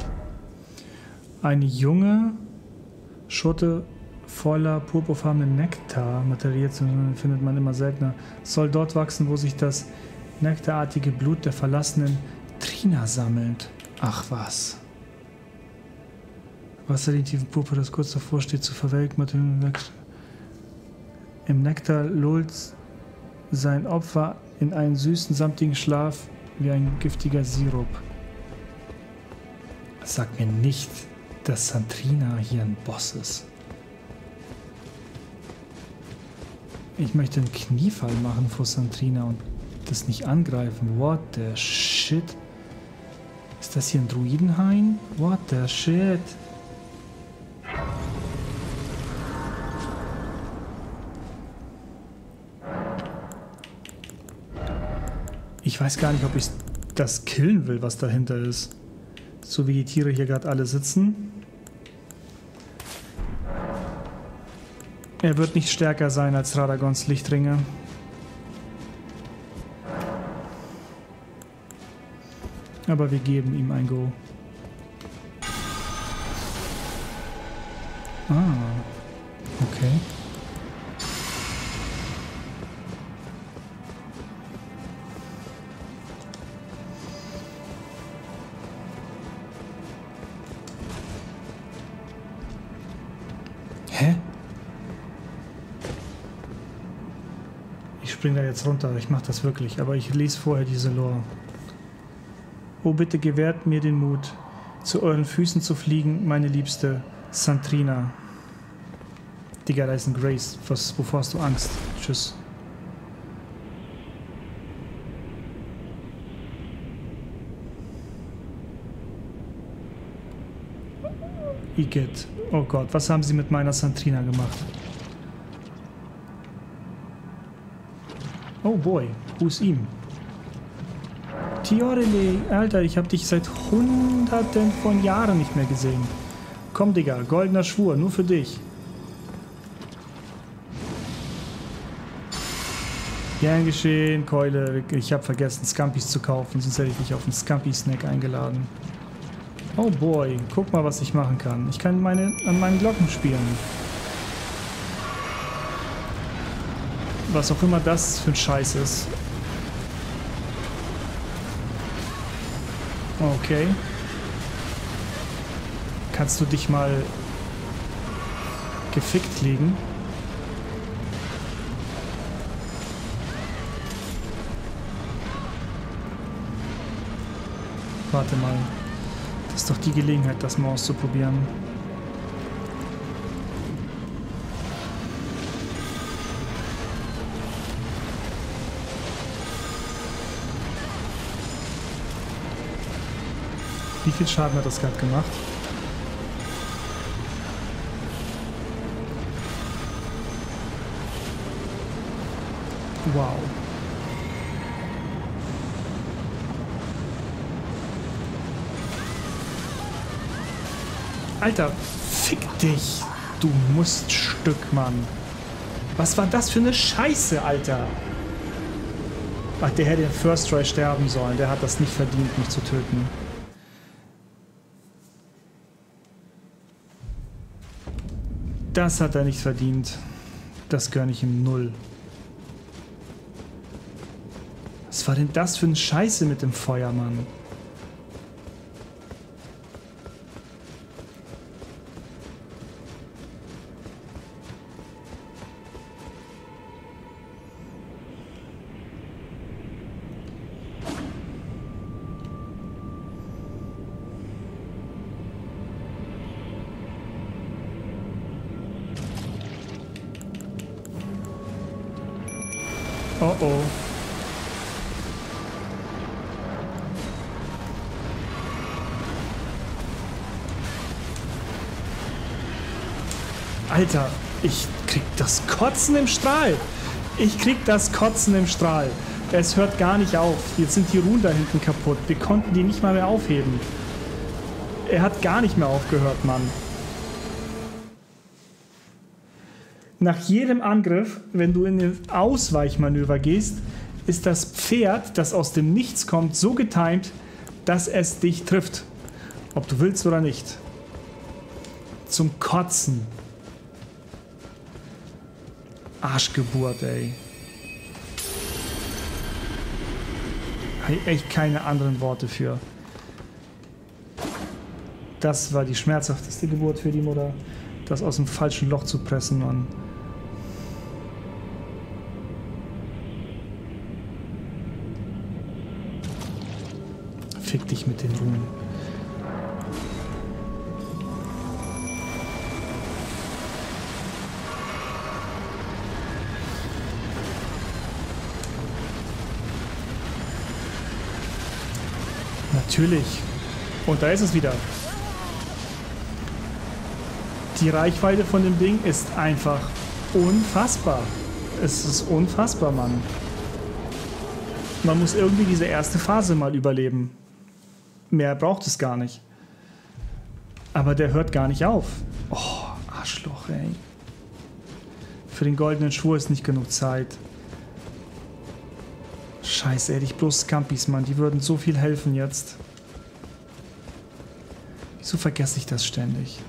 Eine junge Schote voller purpurfarbenen Nektar, Materialien findet man immer seltener, soll dort wachsen, wo sich das nektarartige Blut der verlassenen Trina sammelt. Ach was. Wasser den tiefen Purpur, das kurz davor steht zu verwelken. Im Nektar lullt sein Opfer in einen süßen, samtigen Schlaf wie ein giftiger Sirup. Sag mir nicht, dass Santrina hier ein Boss ist. Ich möchte einen Kniefall machen vor Santrina und das nicht angreifen. What the shit? Ist das hier ein Druidenhain? What the shit? Ich weiß gar nicht, ob ich das killen will, was dahinter ist. So wie die Tiere hier gerade alle sitzen. Er wird nicht stärker sein als Radagons Lichtringe. Aber wir geben ihm ein Go. Ah, okay. Hä? Ich spring da jetzt runter. Ich mach das wirklich. Aber ich lese vorher diese Lore. Oh, bitte gewährt mir den Mut, zu euren Füßen zu fliegen, meine liebste Santrina. Digga, da ist ein Grace. Was, wovor hast du Angst? Tschüss. Igitt. Oh Gott, was haben sie mit meiner Santrina gemacht? Oh boy, wo ist ihm? Tiorele, Alter, ich habe dich seit hunderten von Jahren nicht mehr gesehen. Komm, Digga, goldener Schwur, nur für dich. Gern geschehen, Keule. Ich habe vergessen, Scampis zu kaufen, sonst hätte ich dich auf einen Scampi-Snack eingeladen. Oh boy, guck mal, was ich machen kann. Ich kann meine, an meinen Glocken spielen. Was auch immer das für ein Scheiß ist. Okay. Kannst du dich mal gefickt legen? Warte mal. Das ist doch die Gelegenheit, das mal auszuprobieren. Wie viel Schaden hat das gerade gemacht? Wow. Alter, fick dich. Du Muststück, Mann. Was war das für eine Scheiße, Alter? Ach, der hätte im First Try sterben sollen. Der hat das nicht verdient, mich zu töten. Das hat er nicht verdient. Das gönne ich ihm null. Was war denn das für eine Scheiße mit dem Feuer, Mann? Oh oh. Alter, ich krieg das Kotzen im Strahl. Ich krieg das Kotzen im Strahl. Es hört gar nicht auf. Jetzt sind die Runen da hinten kaputt. Wir konnten die nicht mal mehr aufheben. Er hat gar nicht mehr aufgehört, Mann. Nach jedem Angriff, wenn du in den Ausweichmanöver gehst, ist das Pferd, das aus dem Nichts kommt, so getimed, dass es dich trifft. Ob du willst oder nicht. Zum Kotzen. Arschgeburt, ey. Habe ich echt keine anderen Worte für. Das war die schmerzhafteste Geburt für die Mutter. Das aus dem falschen Loch zu pressen, Mann. Fick dich mit den Runen. Natürlich. Und da ist es wieder. Die Reichweite von dem Ding ist einfach unfassbar. Es ist unfassbar, Mann. Man muss irgendwie diese erste Phase mal überleben. Mehr braucht es gar nicht. Aber der hört gar nicht auf. Oh, Arschloch, ey. Für den goldenen Schwur ist nicht genug Zeit. Scheiße, hätte ich bloß Scampis, Mann. Die würden so viel helfen jetzt. Wieso vergesse ich das ständig?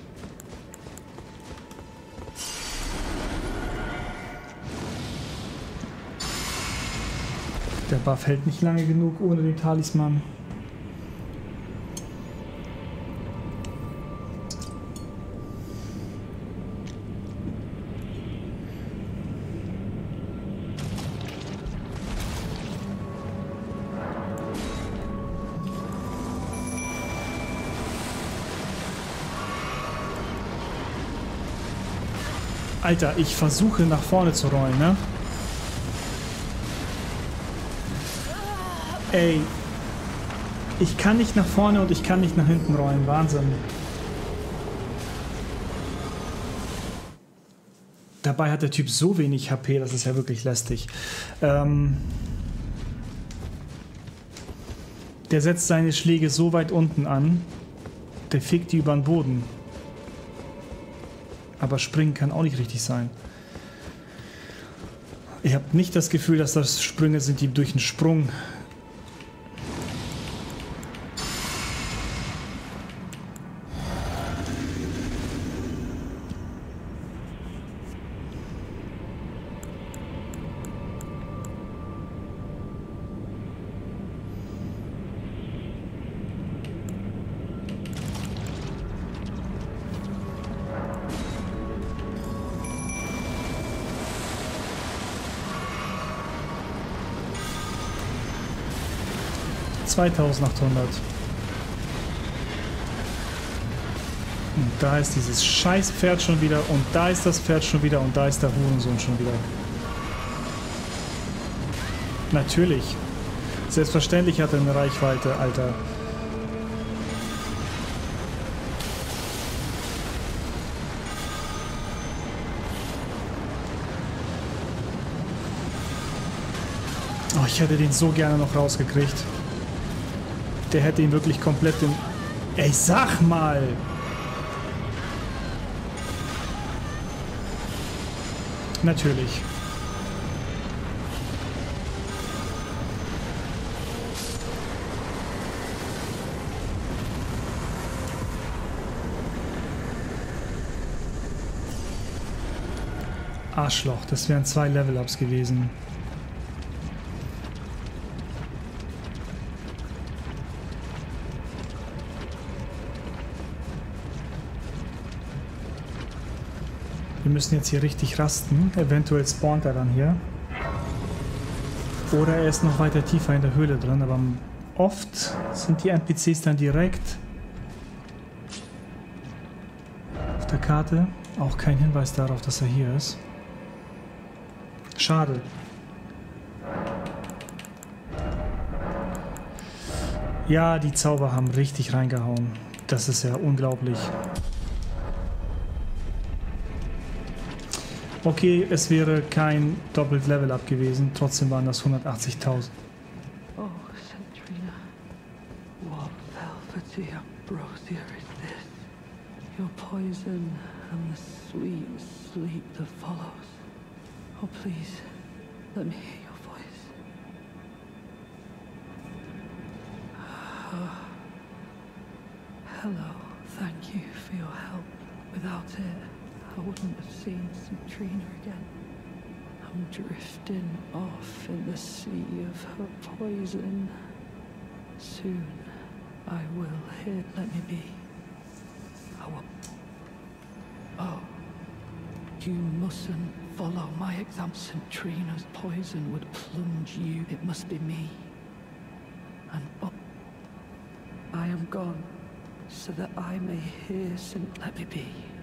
Der Buff hält nicht lange genug ohne den Talisman. Alter, ich versuche nach vorne zu rollen, ne? Ey. Ich kann nicht nach vorne und ich kann nicht nach hinten rollen. Wahnsinn. Dabei hat der Typ so wenig H P, das ist ja wirklich lästig. Ähm der setzt seine Schläge so weit unten an, der fickt die über den Boden. Aber springen kann auch nicht richtig sein. Ich habe nicht das Gefühl, dass das Sprünge sind, die durch einen Sprung... zweitausendachthundert. Und da ist dieses scheiß Pferd schon wieder und da ist das Pferd schon wieder und da ist der Hurensohn schon wieder. Natürlich. Selbstverständlich hat er eine Reichweite, Alter. Oh, ich hätte den so gerne noch rausgekriegt. Der hätte ihn wirklich komplett in... Ey, sag mal! Natürlich. Arschloch, das wären zwei Level-Ups gewesen. Wir müssen jetzt hier richtig rasten. Eventuell spawnt er dann hier. Oder er ist noch weiter tiefer in der Höhle drin. Aber oft sind die N P Cs dann direkt auf der Karte. Auch kein Hinweis darauf, dass er hier ist. Schade. Ja, die Zauber haben richtig reingehauen. Das ist ja unglaublich. Okay, es wäre kein doppelt Level-Up gewesen, trotzdem waren das hundertachtzigtausend. Oh, Centrina, what velvety ambrosia is this? Your poison and the sweet sleep that follows. Oh, please, let me hear your voice. Oh. Hello, thank you for your help. Without it, I wouldn't have seen Centrina again. I'm drifting off in the sea of her poison. Soon, I will hear. Let me be. I will. Oh, you mustn't follow my example. Centrina's poison would plunge you. It must be me. And oh, I am gone, so that I may hear. Cent. Let me be.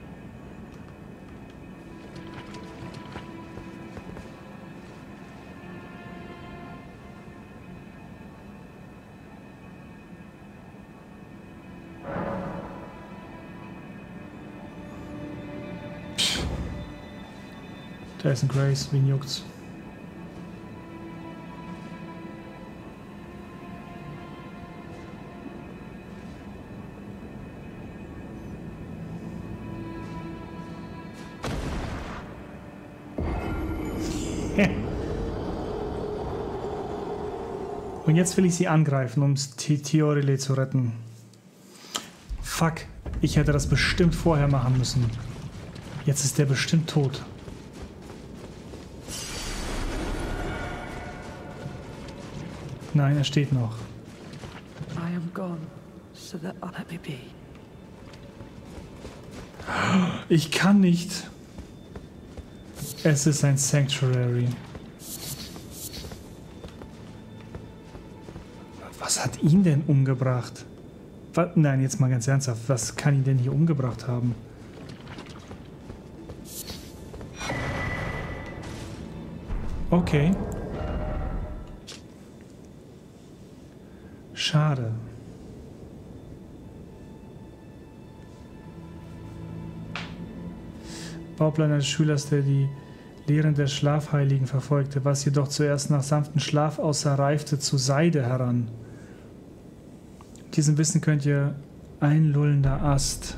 Da ist ein Grace, wen juckt's? Und jetzt will ich sie angreifen, um Theorile zu retten. Fuck, ich hätte das bestimmt vorher machen müssen. Jetzt ist der bestimmt tot. Nein, er steht noch. I am gone, so that I let me be. Ich kann nicht. Es ist ein Sanctuary. Was hat ihn denn umgebracht? Was? Nein, jetzt mal ganz ernsthaft. Was kann ihn denn hier umgebracht haben? Okay. Schade. Bauplan eines Schülers, der die Lehren der Schlafheiligen verfolgte, was jedoch zuerst nach sanftem Schlaf außer reifte zu Seide heran. Mit diesem Wissen könnt ihr einlullender Ast.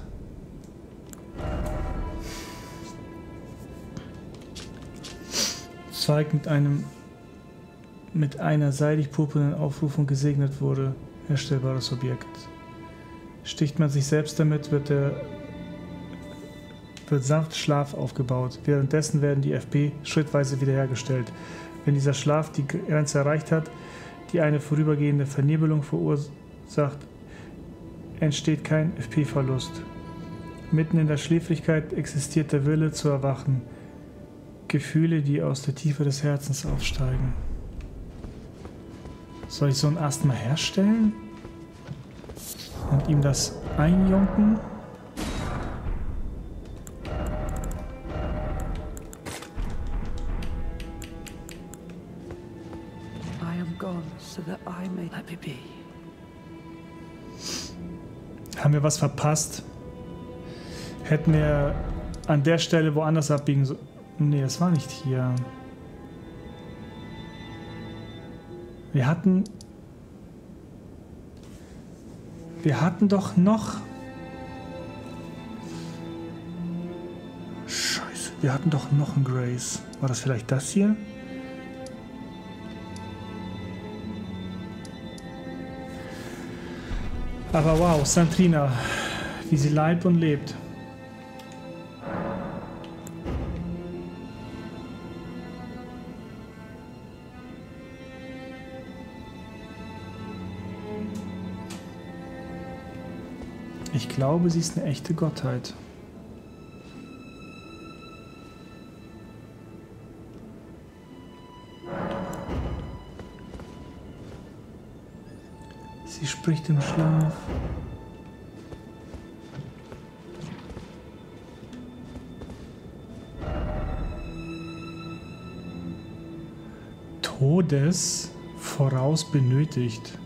Zweig mit einem mit einer seidig-purpurnen Aufrufung gesegnet wurde. Herstellbares Objekt. Sticht man sich selbst damit, wird der wird sanft Schlaf aufgebaut. Währenddessen werden die F P schrittweise wiederhergestellt. Wenn dieser Schlaf die Grenze erreicht hat, die eine vorübergehende Vernebelung verursacht, entsteht kein F P-Verlust. Mitten in der Schläfrigkeit existiert der Wille zu erwachen. Gefühle, die aus der Tiefe des Herzens aufsteigen. Soll ich so ein Ast mal herstellen? Und ihm das einjunken? So that I may let me be. Haben wir was verpasst? Hätten wir an der Stelle woanders abbiegen sollen? Nee, das war nicht hier. Wir hatten... Wir hatten doch noch... Scheiße, wir hatten doch noch ein Grace. War das vielleicht das hier? Aber wow, Santrina, wie sie leibt und lebt. Ich glaube, sie ist eine echte Gottheit. Sie spricht im Schlaf. Todes voraus benötigt.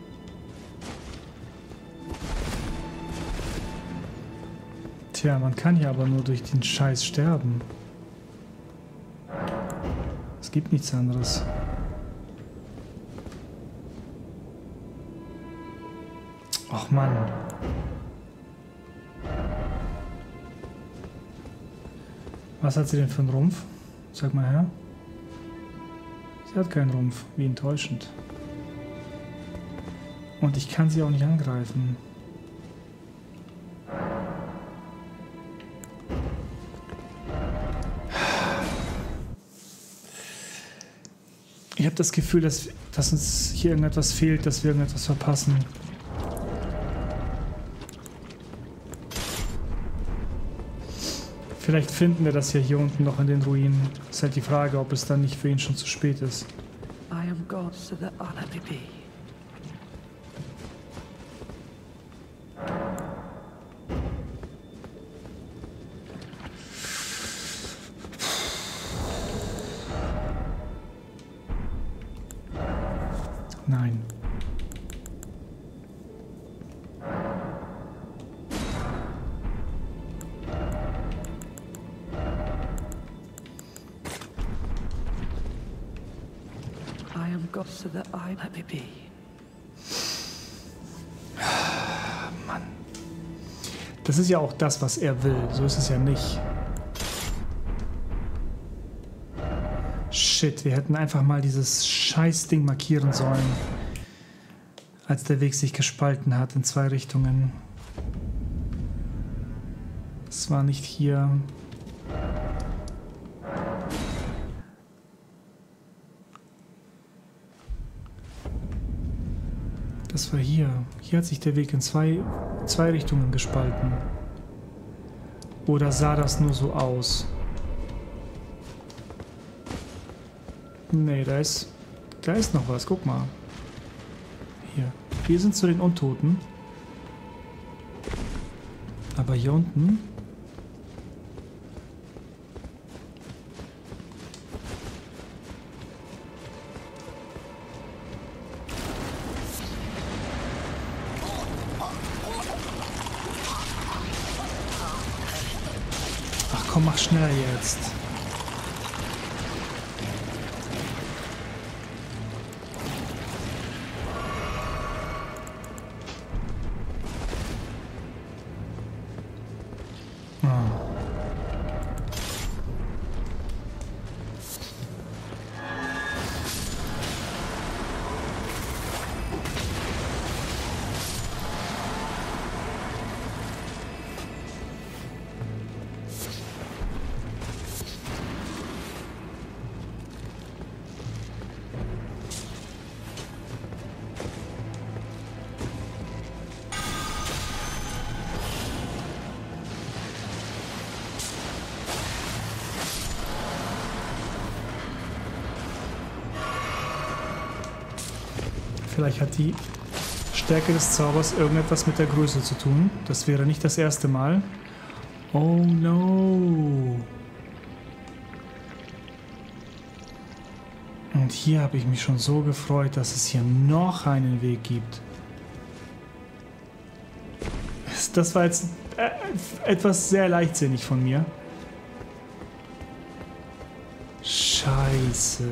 Tja, man kann ja aber nur durch den Scheiß sterben. Es gibt nichts anderes. Ach Mann. Was hat sie denn für einen Rumpf? Sag mal her. Sie hat keinen Rumpf. Wie enttäuschend. Und ich kann sie auch nicht angreifen. Ich habe das Gefühl, dass, dass uns hier irgendetwas fehlt, dass wir irgendetwas verpassen. Vielleicht finden wir das ja hier unten noch in den Ruinen. Es ist halt die Frage, ob es dann nicht für ihn schon zu spät ist. I am God, so that I let me be. Nein. I am God, so that I let me be. Mann. Das ist ja auch das, was er will. So ist es ja nicht. Shit, wir hätten einfach mal dieses Scheißding markieren sollen, als der Weg sich gespalten hat in zwei Richtungen. Das war nicht hier. Das war hier. Hier hat sich der Weg in zwei, zwei Richtungen gespalten. Oder sah das nur so aus? Nee, da ist, da ist noch was. Guck mal. Hier. Wir sind zu den Untoten. Aber hier unten... komm, mach schneller jetzt. Vielleicht hat die Stärke des Zaubers irgendetwas mit der Größe zu tun. Das wäre nicht das erste Mal. Oh no. Und hier habe ich mich schon so gefreut, dass es hier noch einen Weg gibt. Das war jetzt äh, etwas sehr leichtsinnig von mir. Scheiße.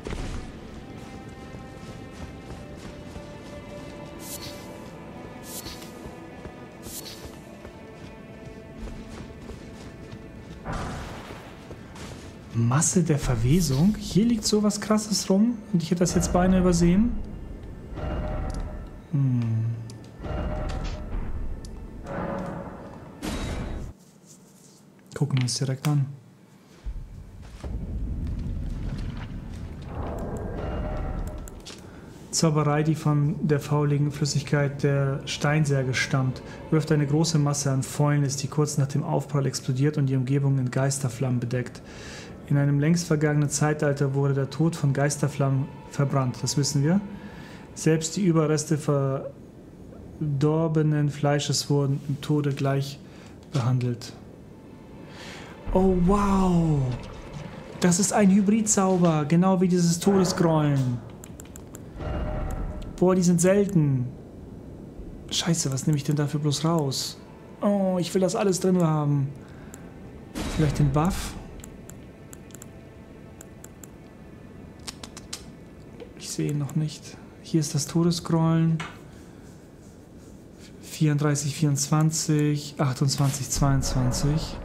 Masse der Verwesung? Hier liegt sowas Krasses rum und ich hätte das jetzt beinahe übersehen. Hm. Gucken wir uns direkt an. Zauberei, die von der fauligen Flüssigkeit der Steinsärge stammt, wirft eine große Masse an Fäulnis, die kurz nach dem Aufprall explodiert und die Umgebung in Geisterflammen bedeckt. In einem längst vergangenen Zeitalter wurde der Tod von Geisterflammen verbrannt, das wissen wir. Selbst die Überreste verdorbenen Fleisches wurden im Tode gleich behandelt. Oh wow! Das ist ein Hybridzauber, genau wie dieses Todesgrollen. Boah, die sind selten. Scheiße, was nehme ich denn dafür bloß raus? Oh, ich will das alles drin haben. Vielleicht den Buff? Ich sehe ihn noch nicht. Hier ist das Todesgrollen. vierunddreißig, vierundzwanzig, achtundzwanzig, zweiundzwanzig.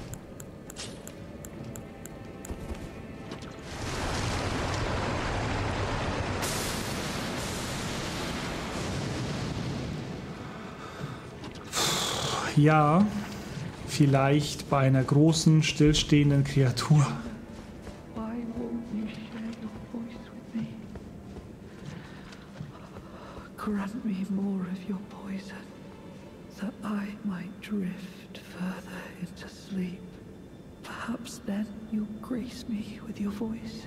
Ja, vielleicht bei einer großen, stillstehenden Kreatur. Why won't you share your voice with me? Grant me more of your poison, that I might drift further into sleep. Perhaps then you'll grace me with your voice.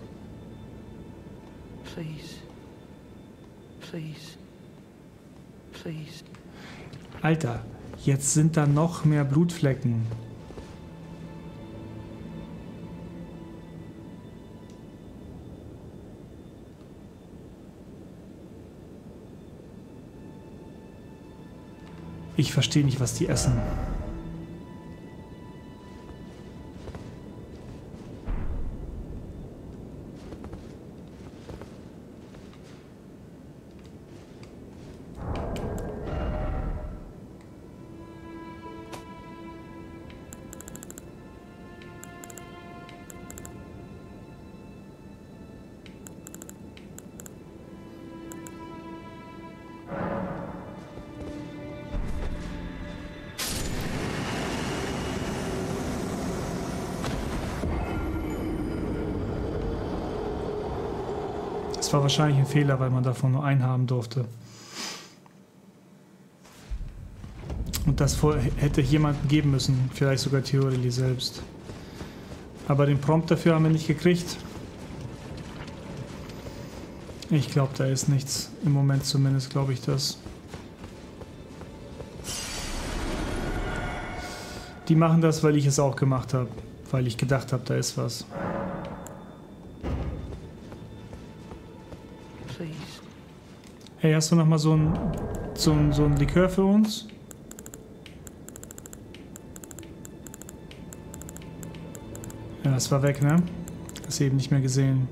Please. Please. Please. Alter, jetzt sind da noch mehr Blutflecken. Ich verstehe nicht, was die essen. Das war wahrscheinlich ein Fehler, weil man davon nur einen haben durfte. Und das vor, hätte jemanden geben müssen, vielleicht sogar Theorili selbst. Aber den Prompt dafür haben wir nicht gekriegt. Ich glaube, da ist nichts. Im Moment zumindest glaube ich das. Die machen das, weil ich es auch gemacht habe. Weil ich gedacht habe, da ist was. Hey, hast du noch mal so ein, so ein, so ein Likör für uns? Ja, es war weg, ne? Hast eben nicht mehr gesehen.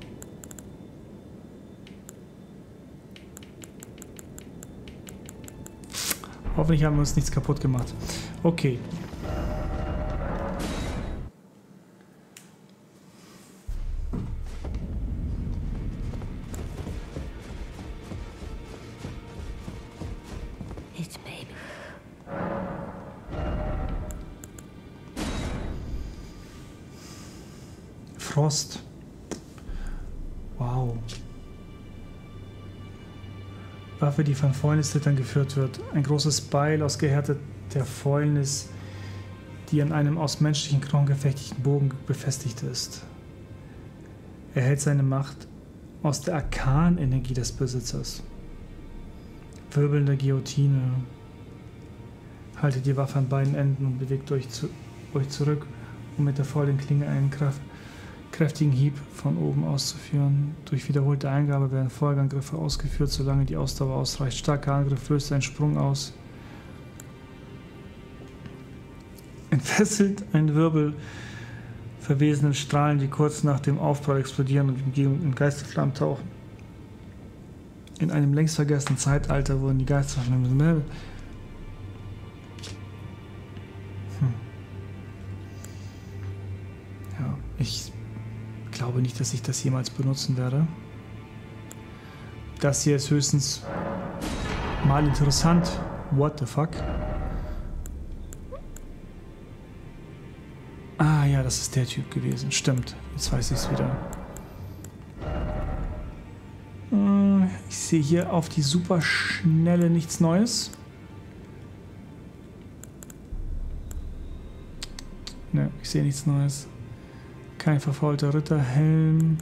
Hoffentlich haben wir uns nichts kaputt gemacht. Okay. It's baby. Frost. Wow. Waffe, die von Fäulnisrittern geführt wird. Ein großes Beil aus gehärteter Fäulnis, die an einem aus menschlichen Knochen gefechteten Bogen befestigt ist. Er hält seine Macht aus der Arkanenergie des Besitzers. Wirbelnde Guillotine. Haltet die Waffe an beiden Enden und bewegt euch, zu, euch zurück, um mit der vollen Klinge einen Kraft, kräftigen Hieb von oben auszuführen. Durch wiederholte Eingabe werden Folgeangriffe ausgeführt, solange die Ausdauer ausreicht. Starker Angriff löst einen Sprung aus. Entfesselt ein Wirbel verwesenden Strahlen, die kurz nach dem Aufprall explodieren und in Geisterflammen tauchen. In einem längst vergessenen Zeitalter wurden die Geisterflammen... Hm. Ja, ich glaube nicht, dass ich das jemals benutzen werde. Das hier ist höchstens mal interessant. What the fuck? Ah ja, das ist der Typ gewesen. Stimmt. Jetzt weiß ich es wieder. Ich sehe hier auf die super schnelle nichts Neues. Ne, ich sehe nichts Neues. Kein verfaulter Ritterhelm.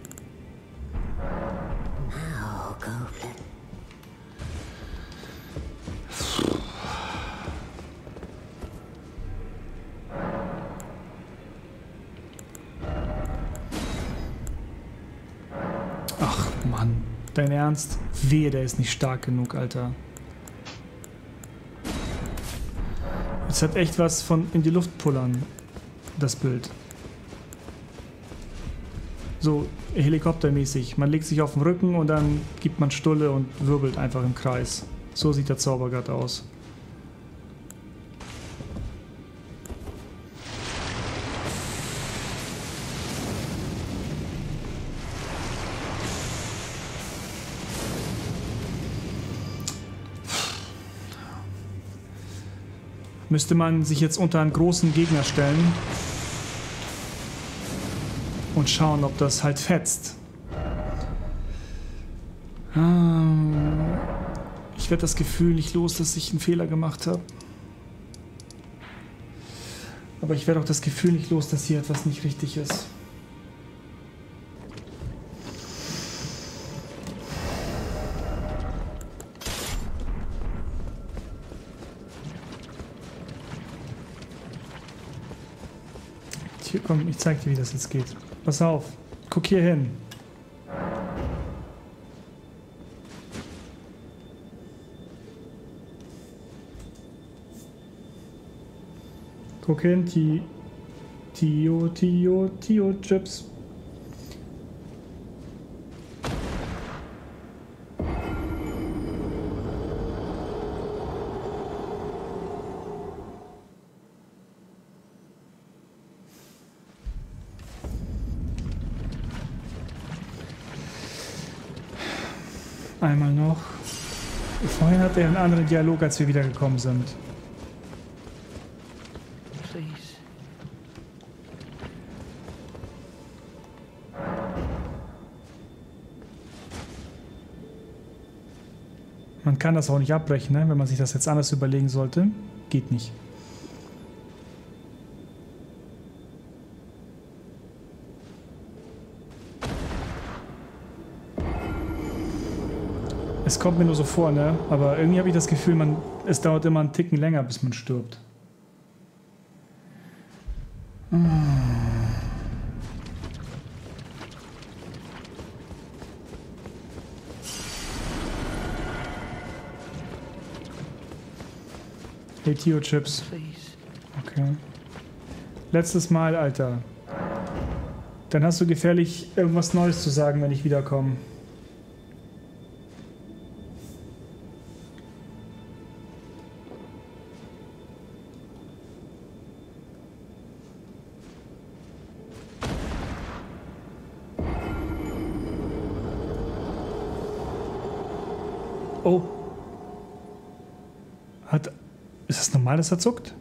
Ach Mann, dein Ernst? Wehe, der ist nicht stark genug, Alter. Es hat echt was von in die Luft pullern, das Bild. So helikoptermäßig. Man legt sich auf den Rücken und dann gibt man Stulle und wirbelt einfach im Kreis. So sieht der Zaubergott aus. Müsste man sich jetzt unter einen großen Gegner stellen und schauen, ob das halt fetzt. Ich werde das Gefühl nicht los, dass ich einen Fehler gemacht habe. Aber ich werde auch das Gefühl nicht los, dass hier etwas nicht richtig ist. Hier, komm, ich zeig dir, wie das jetzt geht. Pass auf, guck hier hin. Guck hin, Ti... Tio, Tio, Tio, Chips. Einmal noch. Vorhin hatte er einen anderen Dialog, als wir wiedergekommen sind. Please. Man kann das auch nicht abbrechen, ne? Wenn man sich das jetzt anders überlegen sollte. Geht nicht. Es kommt mir nur so vor, ne? Aber irgendwie habe ich das Gefühl, man, es dauert immer einen Ticken länger, bis man stirbt. Hey, Tio Chips. Please. Okay. Letztes Mal, Alter. Dann hast du gefährlich irgendwas Neues zu sagen, wenn ich wiederkomme. Oh. Hat... Ist das normal, dass er zuckt?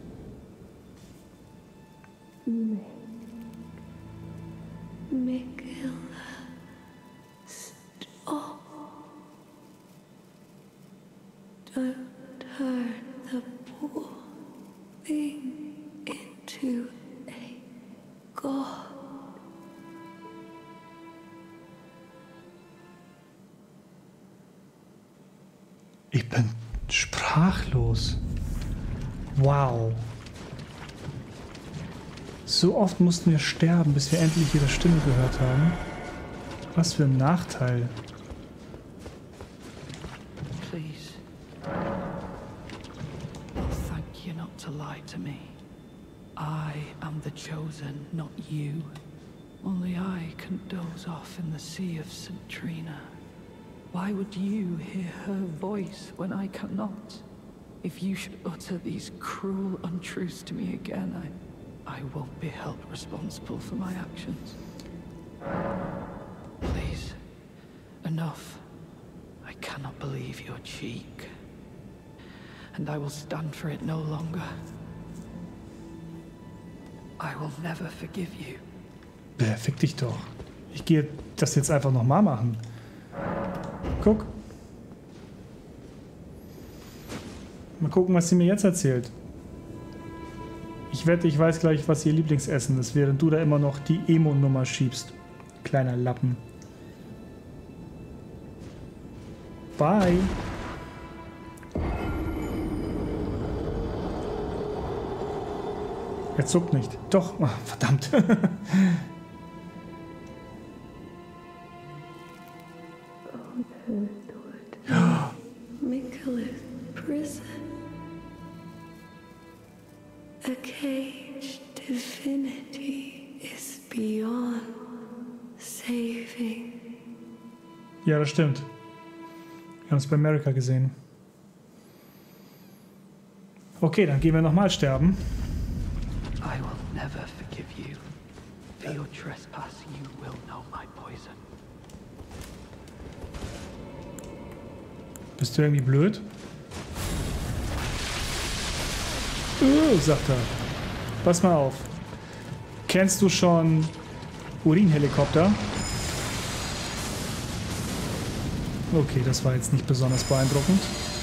Ich bin sprachlos. Wow. So oft mussten wir sterben, bis wir endlich ihre Stimme gehört haben. Was für ein Nachteil. Please. I'll thank you not to lie to me. I am the chosen, not you. Only I can doze off in the sea of Saint Trina. Why would you hear her voice when I cannot? If you should utter these cruel untruths to me again, I, I won't be held responsible for my actions. Please, enough. I cannot believe your cheek. And I will stand for it no longer. I will never forgive you. Bäh, fick dich doch. Ich gehe das jetzt einfach nochmal machen. Guck. Mal gucken, was sie mir jetzt erzählt. Ich wette, ich weiß gleich, was ihr Lieblingsessen ist, während du da immer noch die Emo-Nummer schiebst. Kleiner Lappen. Bye. Er zuckt nicht. Doch. Oh, verdammt. Mikula's prison. A caged divinity is beyond saving. Ja, das stimmt. Wir haben es bei America gesehen. Okay, dann gehen wir nochmal sterben. I will never forgive you. For your trespass, you will know my poison. Bist du irgendwie blöd? Uh, sagt er. Pass mal auf. Kennst du schon Urinhelikopter? Okay, das war jetzt nicht besonders beeindruckend.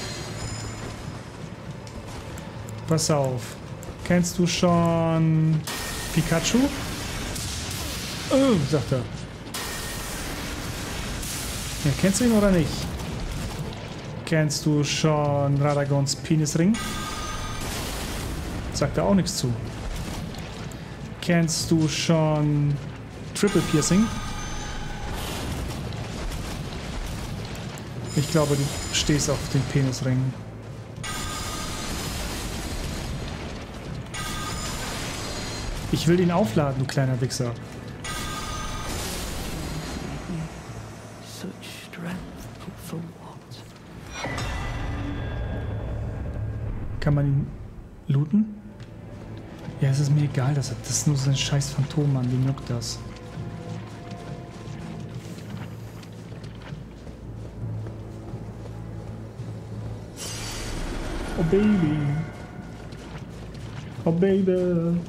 Pass auf. Kennst du schon Pikachu? Oh, sagt er. Ja, kennst du ihn oder nicht? Kennst du schon Radagons Penisring? Sagt er auch nichts zu. Kennst du schon Triple Piercing? Ich glaube, du stehst auf den Penisring. Ich will ihn aufladen, du kleiner Wichser. Kann man ihn looten? Ja, es ist mir egal, das ist nur so ein scheiß Phantom, Mann, wie juckt das? Oh Baby. Oh Baby.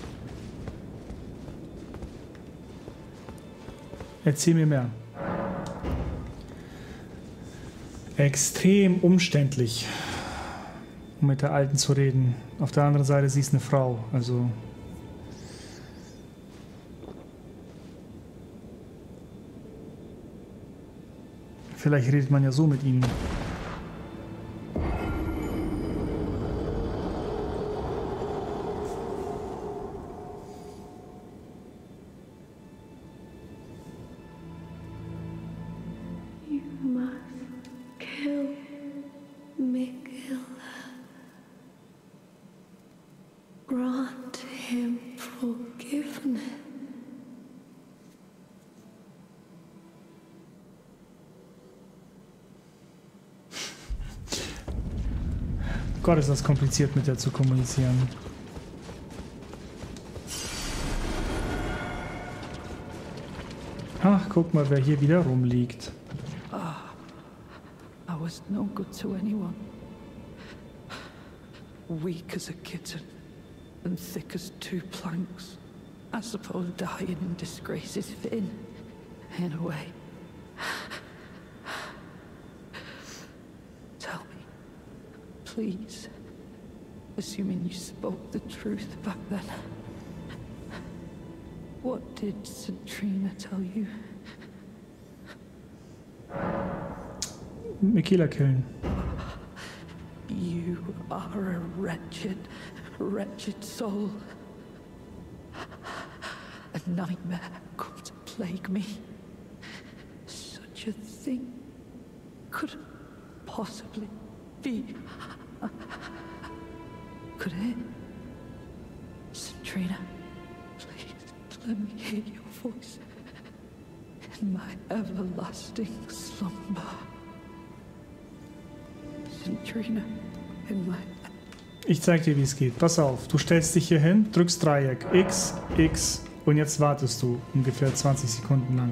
Erzähl mir mehr. Extrem umständlich, um mit der Alten zu reden. Auf der anderen Seite, sie ist eine Frau, also... Vielleicht redet man ja so mit ihnen. Gott, ist das kompliziert, mit der zu kommunizieren. Ach, guck mal, wer hier wieder rumliegt. Ah, I was no good to anyone. Weak as a kitten and thick as two planks. I suppose dying in disgrace is fitting, in a way. Tell me, please, assuming you spoke the truth back then, what did Centrina tell you? Michaela killen. You are a wretched, wretched soul. A nightmare come to plague me. Such a thing couldn't possibly be. Could it? Centrina, please let me hear your voice in my everlasting slumber. Centrina, in my... Ich zeig dir, wie es geht. Pass auf, du stellst dich hier hin, drückst Dreieck, X, X und jetzt wartest du ungefähr zwanzig Sekunden lang.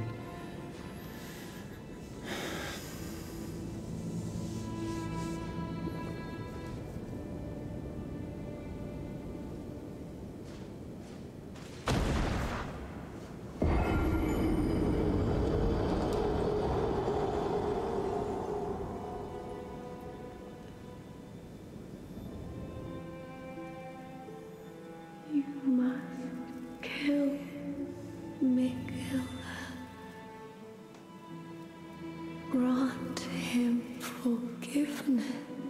Grant him forgiveness.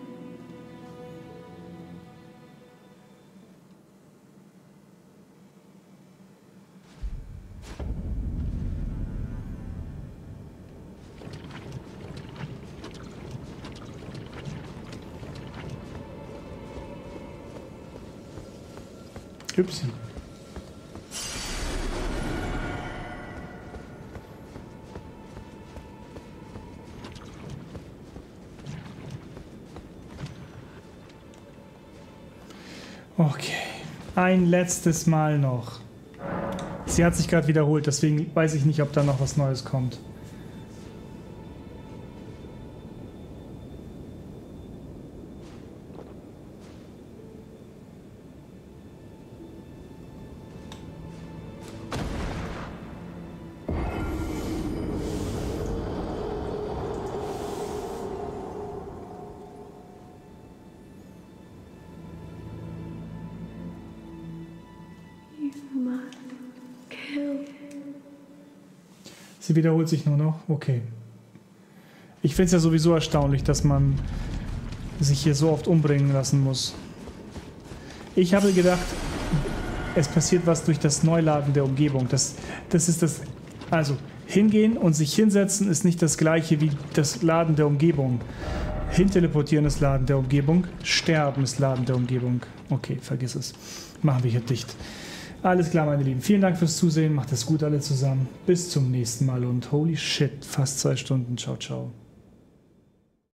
Y. Okay, ein letztes Mal noch. Sie hat sich gerade wiederholt, deswegen weiß ich nicht, ob da noch was Neues kommt. Sie wiederholt sich nur noch? Okay. Ich finde es ja sowieso erstaunlich, dass man sich hier so oft umbringen lassen muss. Ich habe gedacht, es passiert was durch das Neuladen der Umgebung. Das, das ist das... Also, hingehen und sich hinsetzen ist nicht das gleiche wie das Laden der Umgebung. Hinteleportieren ist Laden der Umgebung. Sterben ist Laden der Umgebung. Okay, vergiss es. Machen wir hier dicht. Alles klar, meine Lieben. Vielen Dank fürs Zusehen. Macht es gut alle zusammen. Bis zum nächsten Mal und holy shit, fast zwei Stunden. Ciao, ciao.